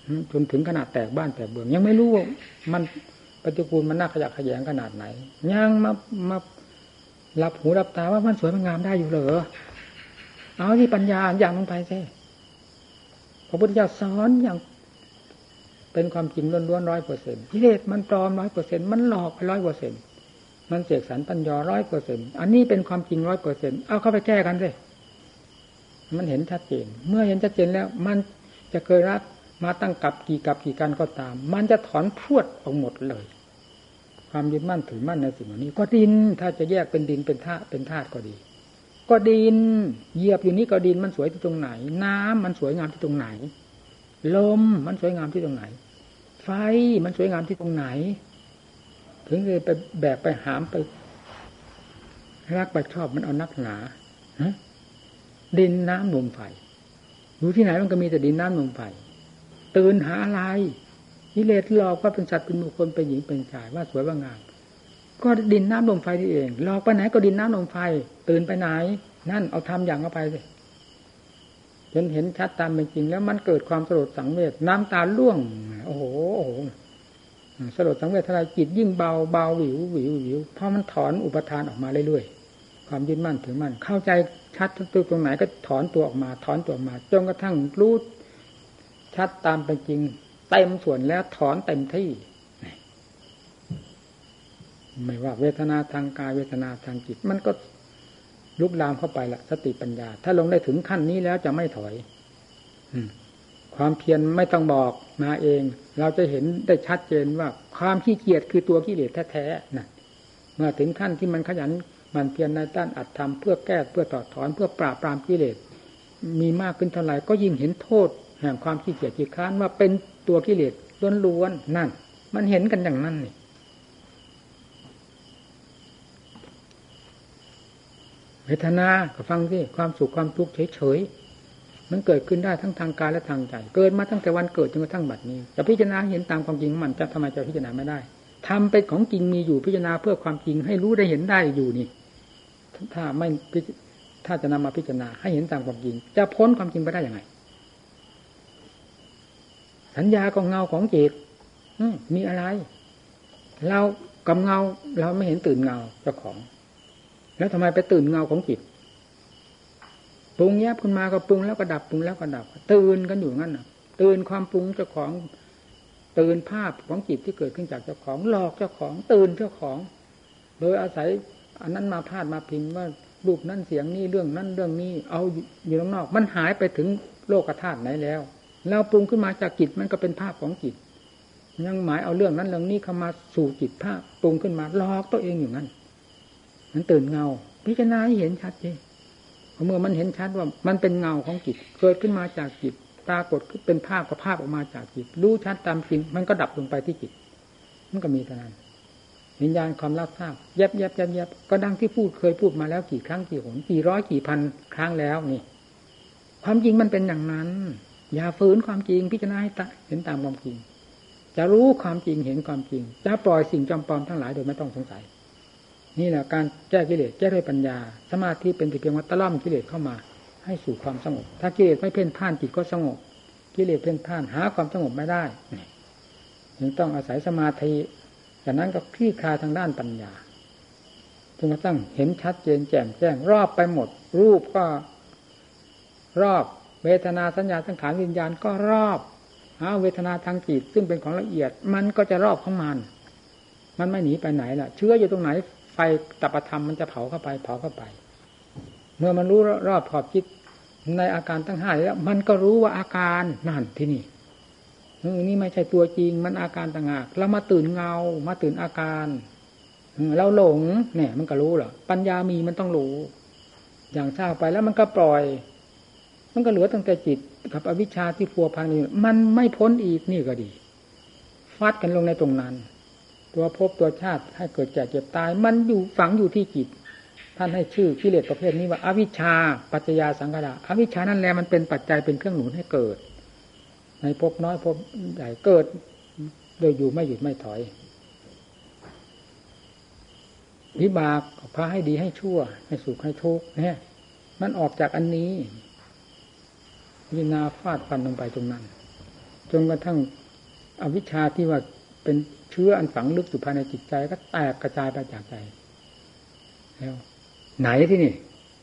จนถึงขนาดแตกบ้านแตกเบืองยังไม่รู้ว่ามันปฏิกูลมันน่าขยะแขยงขนาดไหนยังมามาหลับหูหลับตาว่ามันสวยมันงามได้อยู่เหรอเอาที่ปัญญาอย่างลงไปซิพระพุทธเจ้าสอนอย่างเป็นความจริงล้วนๆร้อยเปอร์เซ็นต์กิเลสมันปลอมร้อยเปอร์เซ็นต์มันหลอกไปร้อยเปอร์เซ็นต์มันเสกสรรปัญญาร้อยเปอร์เซ็นต์อันนี้เป็นความจริงร้อยเปอร์เซ็นต์เอาเข้าไปแก้กันสิมันเห็นชัดเจนเมื่อเห็นชัดเจนแล้วมันจะเคยรักมาตั้งกับกี่กับกี่กันก็ตามมันจะถอนพรวดออกหมดเลยความยึดมั่นถือมั่นในสิ่งเหล่านี้ก็ดินถ้าจะแยกเป็นดินเป็นธาตุเป็นธาตุก็ดีก็ดินเหยียบอยู่นี้ก็ดินมันสวยที่ตรงไหนน้ำมันสวยงามที่ตรงไหนลมมันสวยงามที่ตรงไหนไฟมันสวยงามที่ตรงไหนถึงเลยไปแบกไปหามไปรักไปชอบมันเอานักหนาฮะดินน้ำลมไฟอยู่ที่ไหนมันก็มีแต่ดินน้ำลมไฟตื่นหาอะไรกิเลสหลอกว่าเป็นสัตว์เป็นบุคคลเป็นหญิงเป็นชายว่าสวยว่างามก็ดินน้ำลมไฟนี่เองหลอกไปไหนก็ดินน้ำลมไฟตื่นไปไหนนั่นเอาทำอย่างเข้าไปสิจนเห็นชัดตามเป็นจริงแล้วมันเกิดความสลดสังเวชน้ำตาล่วงโอ้โหโอ้โหสลดสังเวชทลายจิตยิ่งเบาเบาวิววิววิวเพราะมันถอนอุปทานออกมาเรื่อยๆความยึดมั่นถือมั่นเข้าใจชัดตรงไหนก็ถอนตัวออกมาถอนตัวออกมาจนกระทั่งรู้ชัดตามเป็นจริงเต็มส่วนแล้วถอนเต็มที่ไม่ว่าเวทนาทางกายเวทนาทางจิตมันก็ลุกลามเข้าไปละสติปัญญาถ้าลงได้ถึงขั้นนี้แล้วจะไม่ถอยความเพียรไม่ต้องบอกมาเองเราจะเห็นได้ชัดเจนว่าความขี้เกียจคือตัวกิเลสแท้ๆนะเมื่อถึงขั้นที่มันขยันมันเพียรในด้านอัตธรรมเพื่อแก้เพื่อต่อถอนเพื่อปราบปรามกิเลสมีมากขึ้นเท่าไหร่ก็ยิ่งเห็นโทษแห่งความขี้เกียจขี้ค้านว่าเป็นตัวกิเลสล้วนๆนั่นมันเห็นกันอย่างนั้นนี่เวทนาก็ฟังสิความสุขความทุกข์เฉยๆมันเกิดขึ้นได้ทั้งทางกายและทางใจเกิดมาตั้งแต่วันเกิดจนกระทั่งบัดนี้จะพิจารณาเห็นตามความจริงมันจะทำไมจะพิจารณาไม่ได้ทำเป็นของจริงมีอยู่พิจารณาเพื่อความจริงให้รู้ได้เห็นได้อยู่นี่ถ้าไม่ถ้าจะนำมาพิจารณาให้เห็นตามความจริงจะพ้นความจริงไปได้ยังไงสัญญาก็เงาของจิตมีอะไรเรากับเงาเราไม่เห็นตื่นเงาเจ้าของแล้วทำไมไปตื่นเงาของจิตปรุงแยบขึ้นมาก็ปรุงแล้วก็ดับปรุงแล้วก็ดับตื่นกันอยู่งั้นน่ะตื่นความปรุงเจ้าของตื่นภาพของจิตที่เกิดขึ้นจากเจ้าของหลอกเจ้าของตื่นเจ้าของโดยอาศัยอันนั้นมาพาดมาพิมพ์ว่ารูปนั้นเสียงนี้เรื่องนั้นเรื่องนี้เอาอยู่ข้างนอกมันหายไปถึงโลกธาตุไหนแล้วเราปรุงขึ้นมาจากจิตมันก็เป็นภาพของจิตยังหมายเอาเรื่องนั้นเรื่องนี้เข้ามาสู่จิตภาพปรุงขึ้นมาหลอกตัวเองอยู่นั้นมันตื่นเงาพิจารณาให้เห็นชัดเจนเมื่อมันเห็นชัดว่ามันเป็นเงาของจิตเกิดขึ้นมาจากจิตปรากฏขึ้นเป็นภาพกับภาพออกมาจากจิตรู้ชัดตามจริงมันก็ดับลงไปที่จิตมันก็มีเท่านั้นวิญญาณความรับทราบแยบแยบแยบแยบก็ดังที่พูดเคยพูดมาแล้วกี่ครั้งกี่หนกี่ร้อยกี่พันครั้งแล้วนี่ความจริงมันเป็นอย่างนั้นอย่าฝืนความจริงพิจารณาให้เห็นตามความจริงจะรู้ความจริงเห็นความจริงจะปล่อยสิ่งจำปลอมทั้งหลายโดยไม่ต้องสงสัยนี่แหละการแก้กิเลสแก้ด้วยปัญญาสมาธิเป็นแต่เพียงว่าตะล่อมกิเลสเข้ามาให้สู่ความสงบถ้ากิเลสไม่เพ่นพ่านจิตก็สงบกิเลสเพ่นพ่านหาความสงบไม่ได้ยังต้องอาศัยสมาธิจากนั้นก็คลี่คลายทางด้านปัญญาจนกระทั่งเห็นชัดเจนแจ่มแจ้งรอบไปหมดรูปก็รอบเวทนาสัญญาสังขารวิญญาณก็รอบเอาเวทนาทางจิตซึ่งเป็นของละเอียดมันก็จะรอบของมันมันไม่หนีไปไหนล่ะเชื้ออยู่ตรงไหนไฟตัปธรรมมันจะเผาเข้าไปเผาเข้าไปเมื่อมันรู้รอบขอบจิตในอาการทั้งห้าแล้วมันก็รู้ว่าอาการนั่นที่นี่นี่ไม่ใช่ตัวจริงมันอาการต่างหากเรามาตื่นเงามาตื่นอาการเราหลงเนี่ยมันก็รู้เหรอปัญญามีมันต้องรู้อย่างทราบไปแล้วมันก็ปล่อยมันก็เหลือตั้งแต่จิตกับอวิชชาที่พัวพันอยู่มันไม่พ้นอีกนี่ก็ดีฟาดกันลงในตรงนั้นตัวภพตัวชาติให้เกิดแก่เจ็บตายมันอยู่ฝังอยู่ที่จิตท่านให้ชื่อกิเลสประเภทนี้ว่าอวิชชาปัจจยาสังขารอวิชชานั่นแหละมันเป็นปัจจัยเป็นเครื่องหนุนให้เกิดในภพน้อยภพใหญ่เกิดโดยอยู่ไม่หยุดไม่ถอยวิบากพาให้ดีให้ชั่วให้สุขให้ทุกข์เนี่ยมันออกจากอันนี้วินาฟาดฟันลงไปตรงนั้นจนกระทั่งอวิชชาที่ว่าเป็นเชื้ออันฝังลึกอยู่ภายในจิตใจก็แตกกระจายไปจากใจแล้วไหนที่นี่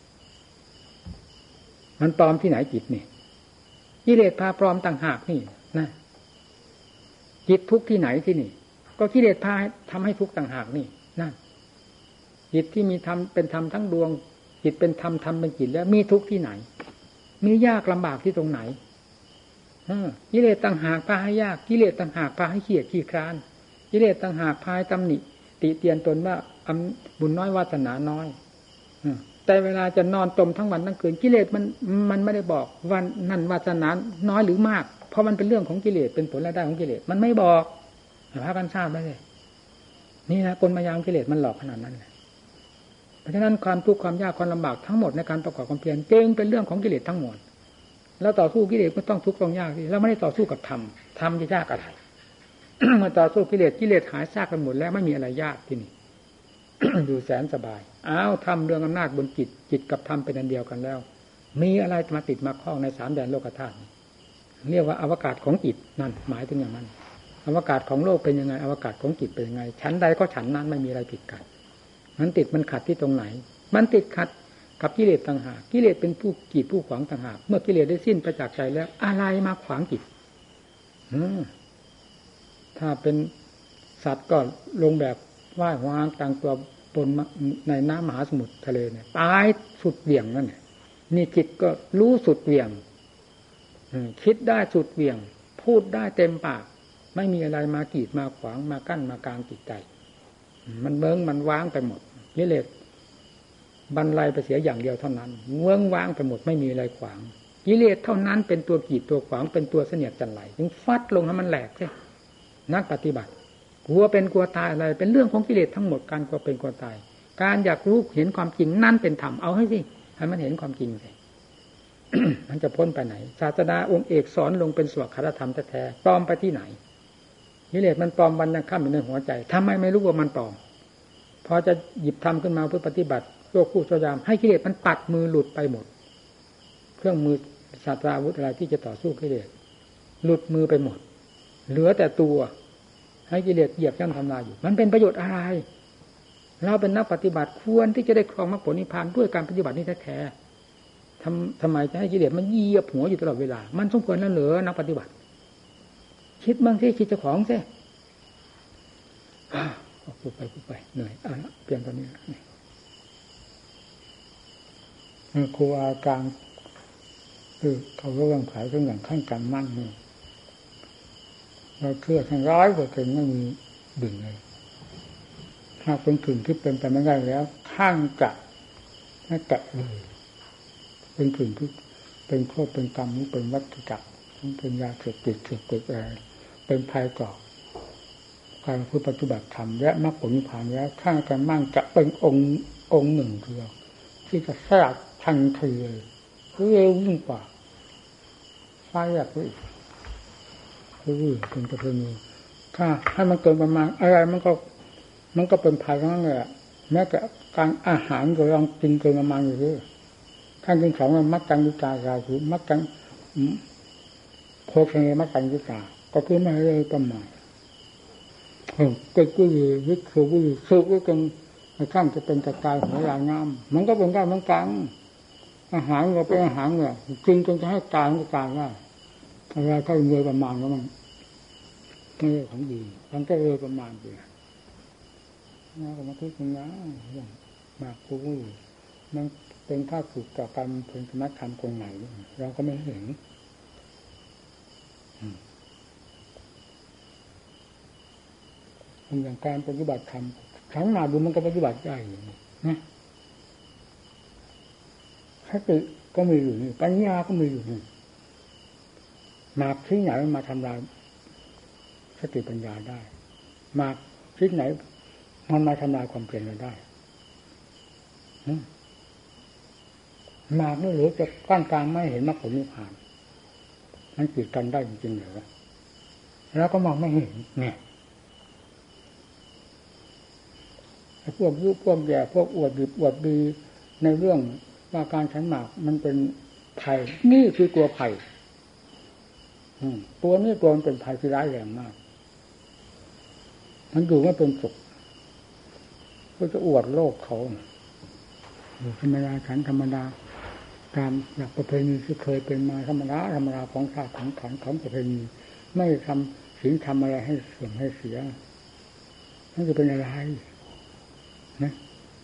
มันปลอมที่ไหนจิตนี่กิเลสพาปลอมต่างหากนี่นะจิตทุกข์ที่ไหนที่นี่ก็กิเลสพาทำให้ทุกข์ต่างหากนี่นั่นจิตที่มีธรรมเป็นธรรมทั้งดวงจิตเป็นธรรมธรรมเป็นจิตแล้วมีทุกข์ที่ไหนมียากลำบากที่ตรงไหนกิเลสต่างหากพาให้ยากกิเลสต่างหากพาให้เกียจขี้คร้านกิเลสต่างหากพาให้ตำหนิติเตียนตนว่าบุญน้อยวาสนาน้อยแต่เวลาจะนอนจมทั้งวันทั้งคืนกิเลสมันมันไม่ได้บอกวันนั่นวาสนาน้อยหรือมากเพราะมันเป็นเรื่องของกิเลสเป็นผลรายได้ของกิเลสมันไม่บอกพระกันทราบไหมเลยนี่นะกลมายาของกิเลสมันหลอกขนาดนั้นเลยเพราะฉะนั้นความทุกข์ความยากความลำบากทั้งหมดในการประกอบความเพียรจึงเป็นเรื่องของกิเลสทั้งหมดแล้วต่อสู้กิเลสก็ต้องทุกข์ต้องยากสิเราไม่ได้ต่อสู้กับธรรมธรรมจะยากอะไร เมื่อต่อสู้กิเลสกิเลสหายซากกันหมดแล้วไม่มีอะไรยากที่นี่ อยู่แสนสบายอ้าวทำเรื่องอำนาจบนจิตจิตกับธรรมเป็นอันเดียวกันแล้วมีอะไรมาติดมาคล้องในสามแดนโลกธาตุเรียกว่าอวกาศของจิตนั่นหมายถึงอย่างนั้นอวกาศของโลกเป็นยังไงอวกาศของจิตเป็นยังไงชั้นใดก็ชั้นนั้นไม่มีอะไรผิดกันมันติดมันขัดที่ตรงไหนมันติดขัดกับกิเลสต่างหากกิเลสเป็นผู้กีดผู้ขวางต่างหากเมื่อกิเลสได้สิ้นไปจากใจแล้วอะไรมาขวางจิตถ้าเป็นสัตว์ก็ลงแบบว่ายว่างต่างตัวปนในน้ำมหาสมุทรทะเลเนี่ยตายสุดเหวี่ยงนั่นเนี่ยนี่จิตก็รู้สุดเหวี่ยงคิดได้สุดเหวี่ยงพูดได้เต็มปากไม่มีอะไรมากีดมาขวางมากั้นมากลางจิตใจมันเบิ้งมันว้างไปหมดกิเลสบรรลัยไปเสียอย่างเดียวเท่านั้นเวิ้งว้างไปหมดไม่มีอะไรขวางกิเลสเท่านั้นเป็นตัวกีดตัวขวางเป็นตัวเสนียดจันไหลถึงฟัดลงให้มันแหลกใช่นักปฏิบัติกลัวเป็นกลัวตายอะไรเป็นเรื่องของกิเลสทั้งหมดการกลัวเป็นกลัวตายการอยากรู้เห็นความจริงนั่นเป็นธรรมเอาให้สิให้มันเห็นความจริงสิ มันจะพ้นไปไหนศาสดาองค์เอกสอนลงเป็นสวดคารธรรมแท้ๆปลอมไปที่ไหนกิเลสมันปลอมวันยังค่ำอยู่ในหัวใจทำไมไม่รู้ว่ามันปลอมพอจะหยิบทำขึ้นมาเพื่อปฏิบัติโลกคู่โจยามให้กิเลสมันปัดมือหลุดไปหมดเครื่องมือศาสตราวุธอะไรที่จะต่อสู้กิเลสหลุดมือไปหมดเหลือแต่ตัวให้กิเลสเหยียบย่ำทำลายอยู่มันเป็นประโยชน์อะไรเราเป็นนักปฏิบัติควรที่จะได้ครองมรรคผลนิพพานด้วยการปฏิบัตินี้แท้ๆทำทำไมจะให้กิเลสมันเหยียบหัวอยู่ตลอดเวลามันสมควรแล้วเหรอนักปฏิบัติคิดบ้างสิคิดเจ้าของสิพูดไปพูดไปเหนื่อยเอาละเปลี่ยนตอนนี้ครูอาการคือเขาเรื่องขายเครื่องอย่างขั้นการมั่นนี่เราเชื่อทั้งร้อยกว่าเก่งไม่มีดึงเลยถ้าเป็นถึงที่เป็นไปไม่ได้แล้วข้างกะไม่กะเลยเป็นถึงที่เป็นโทษเป็นกรรมนี่เป็นวัฏจักรเป็นยาเสพติดเสพติดอะไรเป็นภัยก่อการพูดปฏิบัติธรรมและมรรคผลนิพพานแล้วข้างกันมั่งจะเป็นองค์องค์หนึ่งเดียวที่จะแทรกทันทีเลยเร็วยิ่งกว่าไฟแบบนี้คือเป็นกระเทือนถ้าให้มันเกินประมาณอะไรมันก็มันก็เป็นภัยทั้งนั้นเลยแม้แต่การอาหารก็ยังกินเกินประมาณอยู่ด้วยท่านจึงสอนว่ามักจังยุตาราคือมักจังโพชเนมักจังยุตาก็คือไม่ให้ประมาณก็คือวิคือวิคือก็จนข้างจะเป็นกระจายหัวลายงามมันก็เป็นได้เหมือนกันอาหารก็เป็นอาหารเนี่ยกินจนจะให้ตายก็ตายได้อะไรก็เงยประมาณก็มันไม่ใช่ของดีมันก็เงยประมาณไปน่าก็มาคิดถึงนะอย่างมากคู่มันเป็นท่าฝึกต่อการเป็นสมถะตรงไหนเราก็ไม่เห็นอย่างการปฏิบัติธรรมครั้งหน้าดูมันก็ปฏิบัติได้นะสติก็มีอยู่นี่ปัญญาก็มีอยู่นี่มาที่ไหนมาทำลายสติปัญญาได้มาที่ไหนมันมาทำลายความเปลี่ยนเราได้มาไม่หรือจะก้านกลางไม่เห็นมรรคผลนิพพานมันกีดกันได้จริงๆเหรอแล้วก็มองไม่เห็นเนี่ยพวกยุพวกแย่พวกอวดดีอวดดีในเรื่องว่าการฉันหมากมันเป็นภัยนี่คือตัวภัยตัวนี้ตัวมันเป็นภัยที่ร้ายแรงมากมันอยู่ไม่เป็นสุขก็จะอวดโลกเขาธรรมดาฉันธรรมดาตามหลักประเพณีที่เคยเป็นมาธรรมดาธรรมดาของชาติของขันของประเพณีไม่ทำสิ่งทำอะไรให้เสื่อมให้เสียนั่นจะเป็นอะไรนะ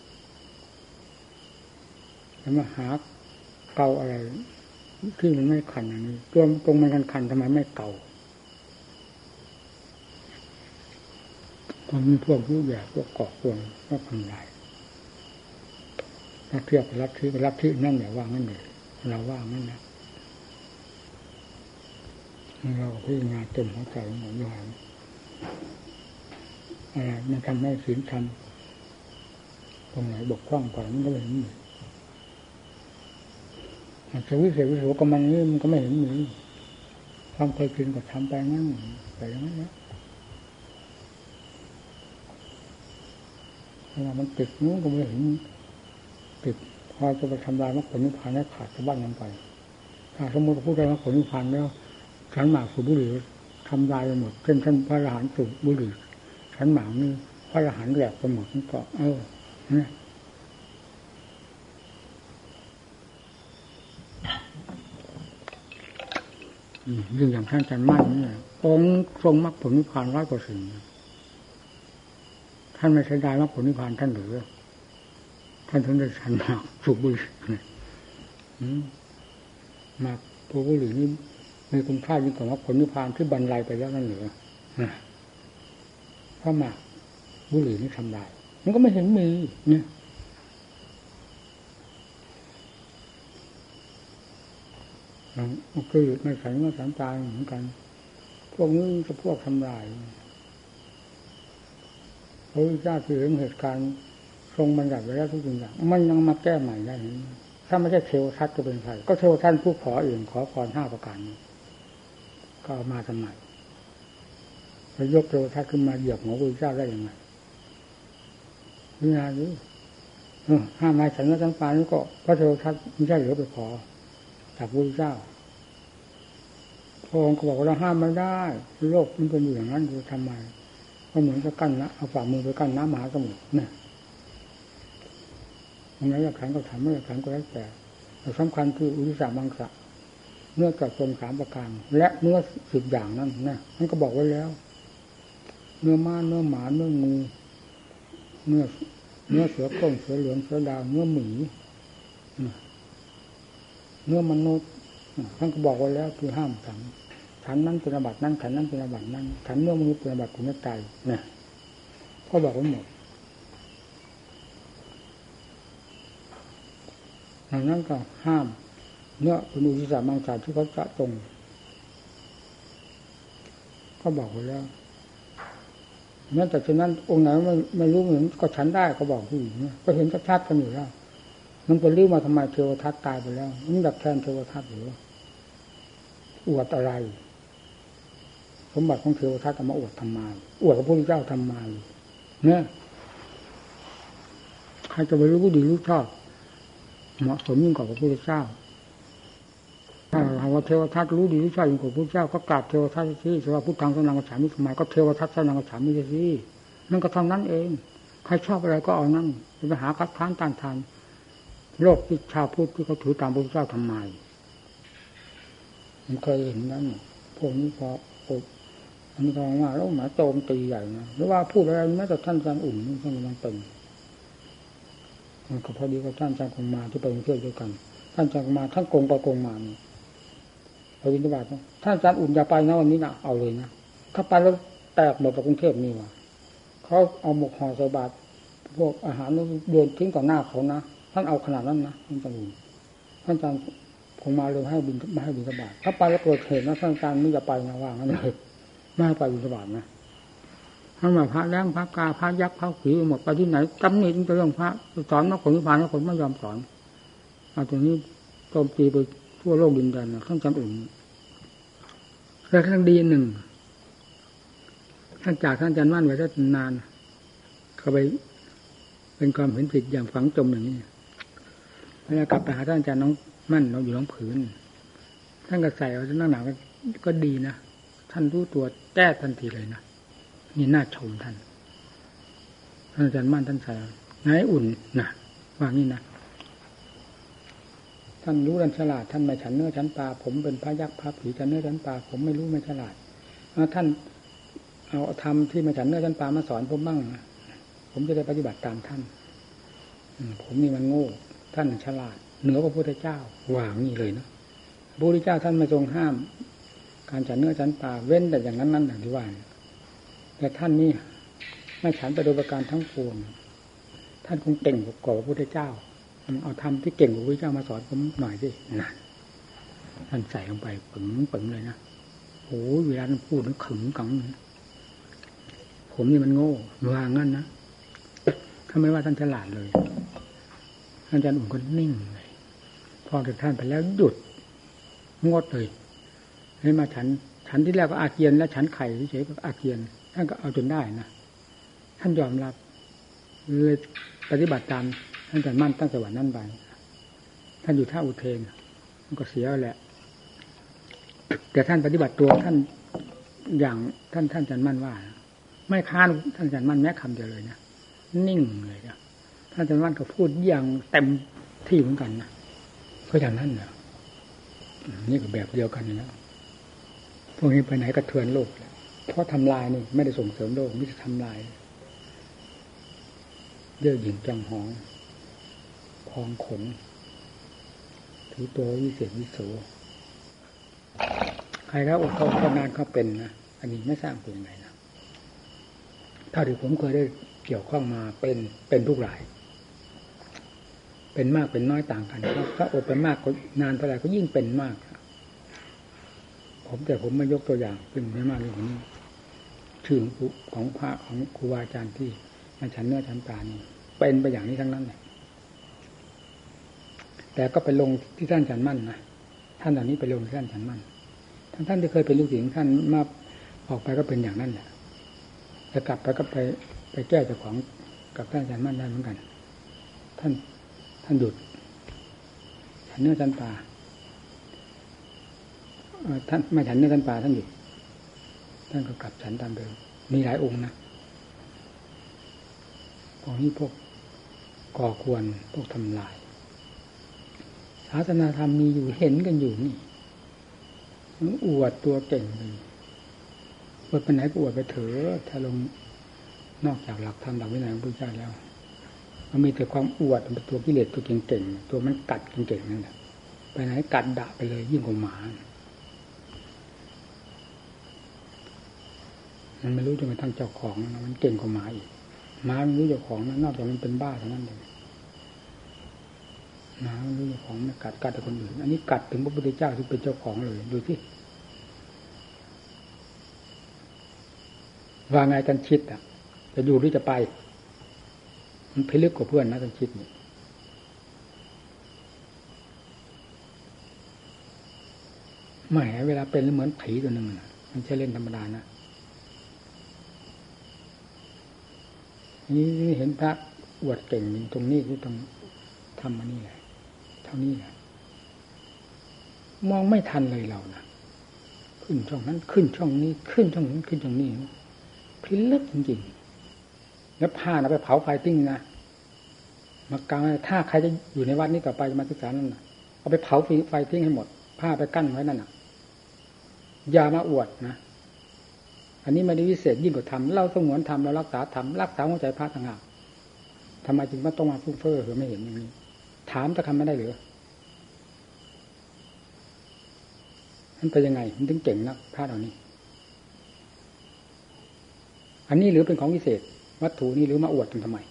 แล้วมาหาเกาอะไรที่มันไม่ขันอย่างนี้ตัวตรงมันคันทำไมไม่เกามันมีพวกรูปแบบพวกเกาะพวกก็ทำลายถ้าเทียบกับลัทธิกับลัทธินั่นแหละว่างั้นเลยเราว่างั้นนะเราพิจารณาเต็มหัวใจหมดอย่างอะไรมันทำให้ศีลธรรมตรงไหนบกพร่องไปมันก็เลยมีมันจะวิเศษวิโสกับมันนี่มันก็ไม่เห็นมีความเคยกินก็ทำไปงั้นไปอย่างนั้นนะเวลามันติดนู้นก็ไม่เห็นติดพอจะไปทำลายมรรคผลนิพพานให้ขาดสะบั้นลงไปถ้าสมมติพูดได้มรรคผลนิพพานแล้วฉันหมากสูบบุหรี่ทำลายไปหมดเช่นท่านพระอรหันต์สูบบุหรี่ฉันหมากนี่พระอรหันต์แหลกไปหมดนี่ก็เออเนี่ยยิ่งอย่างท่านอาจารย์มั่นนี่องค์ทรงมรรคผลนิพพานร้อยกว่าสิ่งท่านไม่ใช้ได้มรรคผลนิพพานท่านหรือท่านถึงได้ฉันหมากสูบบุหรี่หมากตัวบุหรี่นี่มีคุณค่ายิ่งกว่ามรรคผลนิพพานที่บรรลัยไปแล้วนั่นหรือเพราะหมากบุหรี่นี่ทำลายมันก็ไม่เห็นมีเนี่ยคือไม่ใส่ไม่สันตายเหมือนกันพวกนี้ก็พวกทำลายพระพุทธเจ้าคือเห็นเหตุการณ์ทรงบัญญัติไว้แล้วทุกอย่างมันยังมาแก้ใหม่ได้ถ้าไม่ใช่เทวทัตจะเป็นใครก็เทวทัตผู้ขอเองขอพรห้าประการนี้ก็เอามาทำไมไปยกเทวทัตขึ้นมาเหยียบหัวพระพุทธเจ้าได้ยังไงนี่นะนี่ห้ามนายฉันและทั้งปานี่ก็พระเทวทัตไม่ใช่หรือไปขอจากพระพุทธเจ้าพระองค์ก็บอกว่าเราห้ามไม่ได้โลกมันเป็นอย่างนั้นจะทำไมก็เหมือนกับกั้นนะเอาฝ่ามือไปกั้นน้ำมหาสมุทรเนี่ยตรงนั้นหลักฐานก็ถามไม่หลักฐานก็แล้วแต่แต่สำคัญคืออุติสามังสะเนื้อกับทรงสามประการและเนื้อสิบอย่างนั้นนะมันก็บอกไว้แล้วเนื้อม้าเนื้อหมาเนื้องูเนื้อเนื้อเสือโคร่งเสือเหลืองเสือดาวเนื้อหมีเนื้อมนุษย์ท่านก็บอกไว้แล้วคือห้ามฉันฉันนั้นเป็นอาบัตินั้นฉันนั้นเป็นอาบัตินั้นฉันเนื้อมนุษย์เป็นอาบัติของนักใจเนี่ยก็บอกไว้หมดดังนั้นก็ห้ามเนื้อเป็นอุติสามังสาที่เขาจะตรงก็บอกไว้แล้วนั่นแต่ฉะนั้นองค์ไหนไม่ไม่รู้เหมือนก็ฉันได้ก็บอกผู้หญิงก็เห็นชัดๆกันอยู่แล้วมันไปลื้อมาทำไมเทวทัตตายไปแล้วมันดับแทนเทวทัตหรืออวดอะไรสมบัติของเทวทัตจะมาอวดทำไมอวดกับพระพุทธเจ้าทำไมเนี่ยใครจะไปรู้ดีรู้ชอบเหมาะสมยิ่งกว่าพระพุทธเจ้าถ้าหากว่าเทวทัตรู้ดีรู้ชอบยิ่งกว่าพระพุทธเจ้าก็กราบเทวทัตสิสว่าพุทธังสนังกัจฉามิสมัยก็เทวทัตสนังกัจฉามิสินั่นก็เท่านั้นเองใครชอบอะไรก็เอานั่นไปหาคัดค้านต้านทานโลกที่ชาวพุทธที่เขาถือตามพระพุทธเจ้าทำไมผมเคยเห็นนั้นพวกนี้พออันนี้ก็ว่าแล้วหมาโจมตีใหญ่นะหรือว่าพูดอะไรแม้แต่ท่านอาจารย์อุ่นนี่ท่านมันเป็นมันก็พอดีกับท่านอาจารย์คงมาที่ไปเที่ยวด้วยกันท่านอาจารย์มาท่านโกงไปโกงมานี่พระวินทบาทท่านอาจารย์อุ่นอย่าไปนะวันนี้นะเอาเลยนะถ้าไปแล้วแตกหมดกับกรุงเทพนี่ว่ะเขาเอาหมกห่อใส่บาตรพวกอาหารนี่โยนทิ้งต่อหน้าเขานะท่านเอาขนาดนั้นนะท่านอาจารย์อุ่นท่านอาจารย์คงมาเลยให้บินมาให้บินทบาทถ้าไปแล้วเกิดเหตุนะท่านอาจารย์ไม่จะไปนะว่างั้นเลยไม่ให้ไปบินทบาทนะท่านมาพระแรงพระกาพระยักษ์พระผีหมดไปที่ไหนตำหนิถึงเรื่องพระสอนมรรคผลนิพพานแล้วคนไม่ยอมสอนเอาตรงนี้โจมตีไปทั่วโลกดินแดนนะท่านอาจารย์อุ่นแล้วท่านดีหนึ่งท่านจากท่านอาจารย์มั่นไว้ได้นานเขาไปเป็นความเห็นผิดอย่างฝังจมอย่างนี้เวลากลับไปหาท่านอาจารย์น้องมั่นเราอยู่น้องผืนท่านก็ใส่เอาท่านนั่งหนาก็ดีนะท่านรู้ตัวแก้ทันทีเลยนะนี่น่าชมท่านท่านอาจารย์มั่นท่านใส่นายอุ่นนะว่างี้นะท่านรู้ท่านฉลาดท่านไม่ฉันเนื้อฉันปลาผมเป็นพระยักษ์พระผีฉันเนื้อฉันปลาผมไม่รู้ไม่ฉลาดท่านเอาธรรมที่มาฉันเนื้อฉันปลามาสอนผมบ้างผมจะได้ปฏิบัติตามท่านผมนี่มันโง่ท่านฉลาดเหนือกว่าพระพุทธเจ้าว่างี้เลยนะพระพุทธเจ้าท่านไม่ทรงห้ามการฉันเนื้อฉันปลาเว้นแต่อย่างนั้นนั่นอย่างที่ว่าแต่ท่านนี่ไม่ฉันไปโดยประการทั้งปวงท่านคงเก่งกว่าพระพุทธเจ้าเอาธรรมที่เก่งกว่าพระพุทธเจ้ามาสอนผมหน่อยสินะท่านใส่ลงไปปึ๋งปึ๋งเลยนะโอ้เวลาท่านพูดนึกขึงกังผมนี่มันโง่วางงั้นนะถ้าไม่ว่าท่านฉลาดเลยอาจารย์อุ่นก็นิ่งเลยพอจากท่านไปแล้วหยุดงดเลยให้มาฉันฉันที่แรกก็อาเกียนแล้วฉันไข่เฉยๆก็อาเกียนท่านก็เอาจนได้นะท่านยอมรับเลยปฏิบัติตามท่านอาจารย์มั่นตั้งแต่วันนั้นไปท่านอยู่ท่าอุเทนมันก็เสียแหละแต่ท่านปฏิบัติตัวท่านอย่างท่านท่านอาจารย์มั่นว่าไม่ค้านท่านอาจารย์มั่นแม้คำเดียวเลยนะนิ่งเลยนะท่านอาจารย์มั่นก็พูดอย่างเต็มที่เหมือนกันนะก็อย่างนั้นนะนี่ก็แบบเดียวกันนะพวกนี้ไปไหนกระเทือนโลกเลยเพราะทำลายนี่ไม่ได้ส่งเสริมโลกมิจะทำลายเยื่อหยิ่งจังหองพองขนถือตัววิเศษวิโสใครแล้วอดทนก็นานเขาเป็นนะอันนี้ไม่สร้างเป็นยังไงนะถ้าที่ผมเคยได้เกี่ยวข้องมาเป็นเป็นทุกรายเป็นมากเป็นน้อยต่างกันถ้าอดเป็นมากก็นานเท่าไหร่ก็ยิ่งเป็นมากผมแต่ผมมายกตัวอย่างเป็นไม่มากเลยผมชื่อของพระของครูบาอาจารย์ที่มาฉันเนื้อฉันปลานี่เป็นไปอย่างนี้ทั้งนั้นแหละแต่ก็ไปลงที่ท่านฉันมั่นนะท่านเหล่านี้ไปลงที่ท่านฉันมั่นท่านท่านที่เคยเป็นลูกศิษย์ท่านมาออกไปก็เป็นอย่างนั้นแหละจะกลับไปก็ไปไปแก้เจ้าของกับท่านฉันมั่นได้เหมือนกันท่านท่านหยุดฉันเนื้อฉันปลาท่านไม่ฉันเนื้อฉันปลาท่านหยุดท่านก็กลับฉันตามเดิมมีหลายองค์นะพวกนี้พวกก่อกวนพวกทำลายศาสนาธรรมมีอยู่เห็นกันอยู่นี่มันอวดตัวเก่งเลยอวดไปไหนก็อวดไปเถอะถ้าลงนอกจากหลักธรรมหลักวินัยของพระพุทธเจ้าแล้วมันมีแต่ความอวดเป็นตัวกิเลสตัวเก่งๆตัวมันกัดเก่งๆนั่นแหละไปไหนกัดดะไปเลยยิ่งกว่าหมามันไม่รู้จนกระทั่งเจ้าของนะมันเก่งกว่าหมาอีกหมาไม่รู้เจ้าของนะนอกจากมันเป็นบ้าเท่านั้นเองหมาไม่รู้เจ้าของมันกัดกัดแต่คนอื่นอันนี้กัดถึงพระพุทธเจ้าที่เป็นเจ้าของเลยดูสิว่าไงกันชิดอ่ะจะอยู่หรือจะไปมันพิลึกกว่าเพื่อนนะกันชิดนี่แหมเวลาเป็นเหมือนผีตัวหนึ่งนะมันใช่เล่นธรรมดานะนี่เห็นพระอวดเก่งตรงนี้ที่ต้องทำมานี่แหละเท่านี้แหละมองไม่ทันเลยเรานะขึ้นช่องนั้นขึ้นช่องนี้ขึ้นช่องนั้นขึ้นช่องนี้พิลึกจริงๆแล้วผ้านะไปเผาไฟติ้งนะมากลางถ้าใครจะอยู่ในวัดนี้ต่อไปจะมาศึกษานั่นนะเอาไปเผาไฟทิ้งให้หมดผ้าไปกั้นไว้นั่นน่ะอย่ามาอวดนะอันนี้ไม่ได้วิเศษยิ่งกว่าธรรมเราสงวนธรรมเรารักษาธรรมรักษาหัวใจพระต่างหากทำไมจึงต้องมาฟุ้งเฟ้อหรือไม่เห็นอย่างนี้ถามจะทำไม่ได้หรือมันเป็นยังไงมันถึงเก่งนักพระเหล่านี้อันนี้หรือเป็นของวิเศษวัตถุนี้หรือมาอวดกันทำไม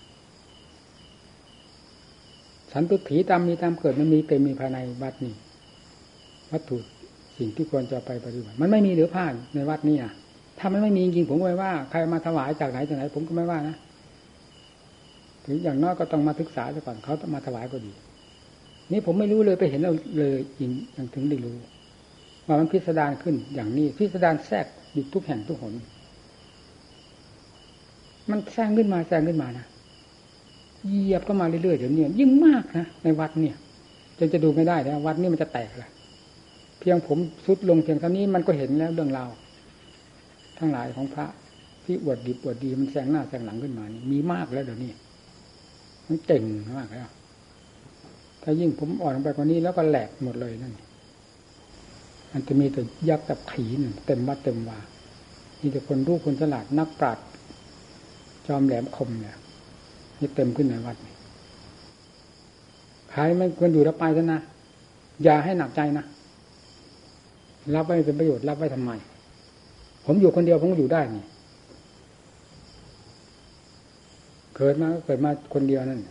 สันตุถีตามมีตามเกิดมันมีเต็มมีภายในวัดนี้วัตถุสิ่งที่ควรจะไปปฏิบัติมันไม่มีหรือผ้าในวัดนี้อ่ะถ้ามันไม่มีจริงๆผมไม่ว่าใครมาถวายจากไหนจากไหนผมก็ไม่ว่านะถึงอย่างน้อยก็ต้องมาศึกษาซะก่อนเขาต้องมาถวายก็ดีนี่ผมไม่รู้เลยไปเห็นเราเลยจริงอย่างถึงได้รู้ว่ามันพิสดารขึ้นอย่างนี้พิสดารแทรกอยู่ทุกแห่งทุกหนมันแทรกขึ้นมาแทรกขึ้นมานะเหยียบก็มาเรื่อยๆเดี๋ยวนี้ยิ่งมากนะในวัดเนี่ยจนจะดูไม่ได้แล้ววัดนี่มันจะแตกละเพียงผมสุดลงเพียงเท่านี้มันก็เห็นแล้วเรื่องราวทั้งหลายของพระที่อวดดีอวดดีมันแซงหน้าแซงหลังขึ้นมานี่มีมากแล้วเดี๋ยวนี้มันเก่งมากแล้วถ้ายิ่งผมอ่อนลงไปกว่านี้แล้วก็แหลกหมดเลยนั่นมันจะมีแต่ยักษ์กับขีนเต็มวัดเต็มวามีแต่คนรู้คนฉลาดนักปราชญ์จอมแหลมคมเนี่ยนี่เต็มขึ้นในวัดนี่ใครไม่ควรอยู่รับไปซะนะอย่าให้หนักใจนะรับไว้เป็นประโยชน์รับไว้ทำไมผมอยู่คนเดียวผมก็อยู่ได้นี่เกิดมาก็เกิดมาคนเดียวนั่น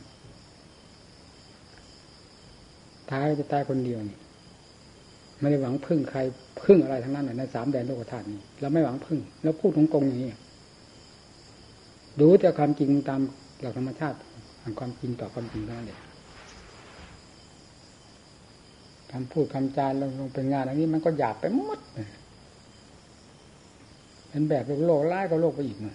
ตายจะตายคนเดียวนี่ไม่ได้หวังพึ่งใครพึ่งอะไรทั้งนั้นในสามแดนโลกธาตุนี้เราไม่หวังพึ่งแล้วพูดตรงๆอย่างนี้ดูแต่ความจริงตามหลักธรรมชาติทางความจริงต่อความจริงนั่นเองคำพูดคำจาลงเป็นงานอันนี้มันก็หยาบไปหมดเป็นแบบโลกร้ายก็โลกไปอีกหน่อย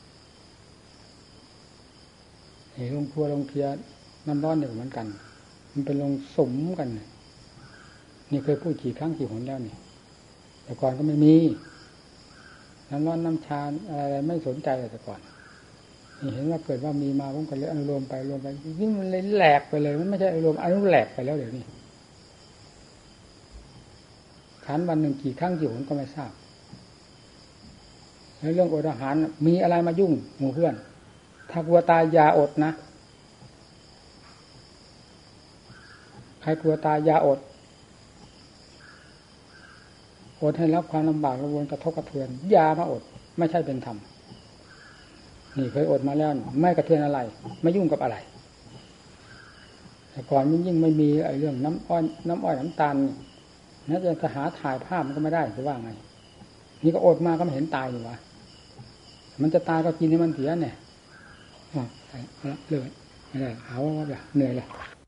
เฮ้ยลงครัวลงเพียน้ำร้อนเนี่ยเหมือนกันมันเป็นลงสมกันนี่เคยพูดกี่ครั้งกี่หนแล้วนี่แต่ก่อนก็ไม่มีน้ำร้อนน้ำชาอะไรไม่สนใจแต่ก่อนนี่เห็นว่าเกิดว่ามีมาผมก็เลยอนุโลมไปรวมไปยิ่งมันเลยแหลกไปเลยมันไม่ใช่อนุโลมอนุแหลกไปแล้วเดี๋ยวนี้ขันวันหนึ่งกี่ครั้งกี่หนก็ไม่ทราบแล้วเรื่องอดอาหารมีอะไรมายุ่งหมู่เพื่อนถ้ากลัวตายอย่าอดนะใครกลัวตายอย่าอดอดให้รับความลำบากระวนกระทบกระเทือนอย่ามาอดไม่ใช่เป็นธรรมนี่เคยอดมาแล้วไม่กระเทือนอะไรไม่ยุ่งกับอะไรแต่ก่อนมันยิ่งไม่มีไอ้เรื่องน้ำอ้อยน้ำอ้อยน้ำตาลน่าจะหาถ่ายภาพมันก็ไม่ได้จะว่าไงนี่ก็อดมาก็ไม่เห็นตายอยู่วะมันจะตายก็กินให้มันเสียเนี่ยอ๋อเลยไม่ได้หาว่าว่าเหนื่อยเลย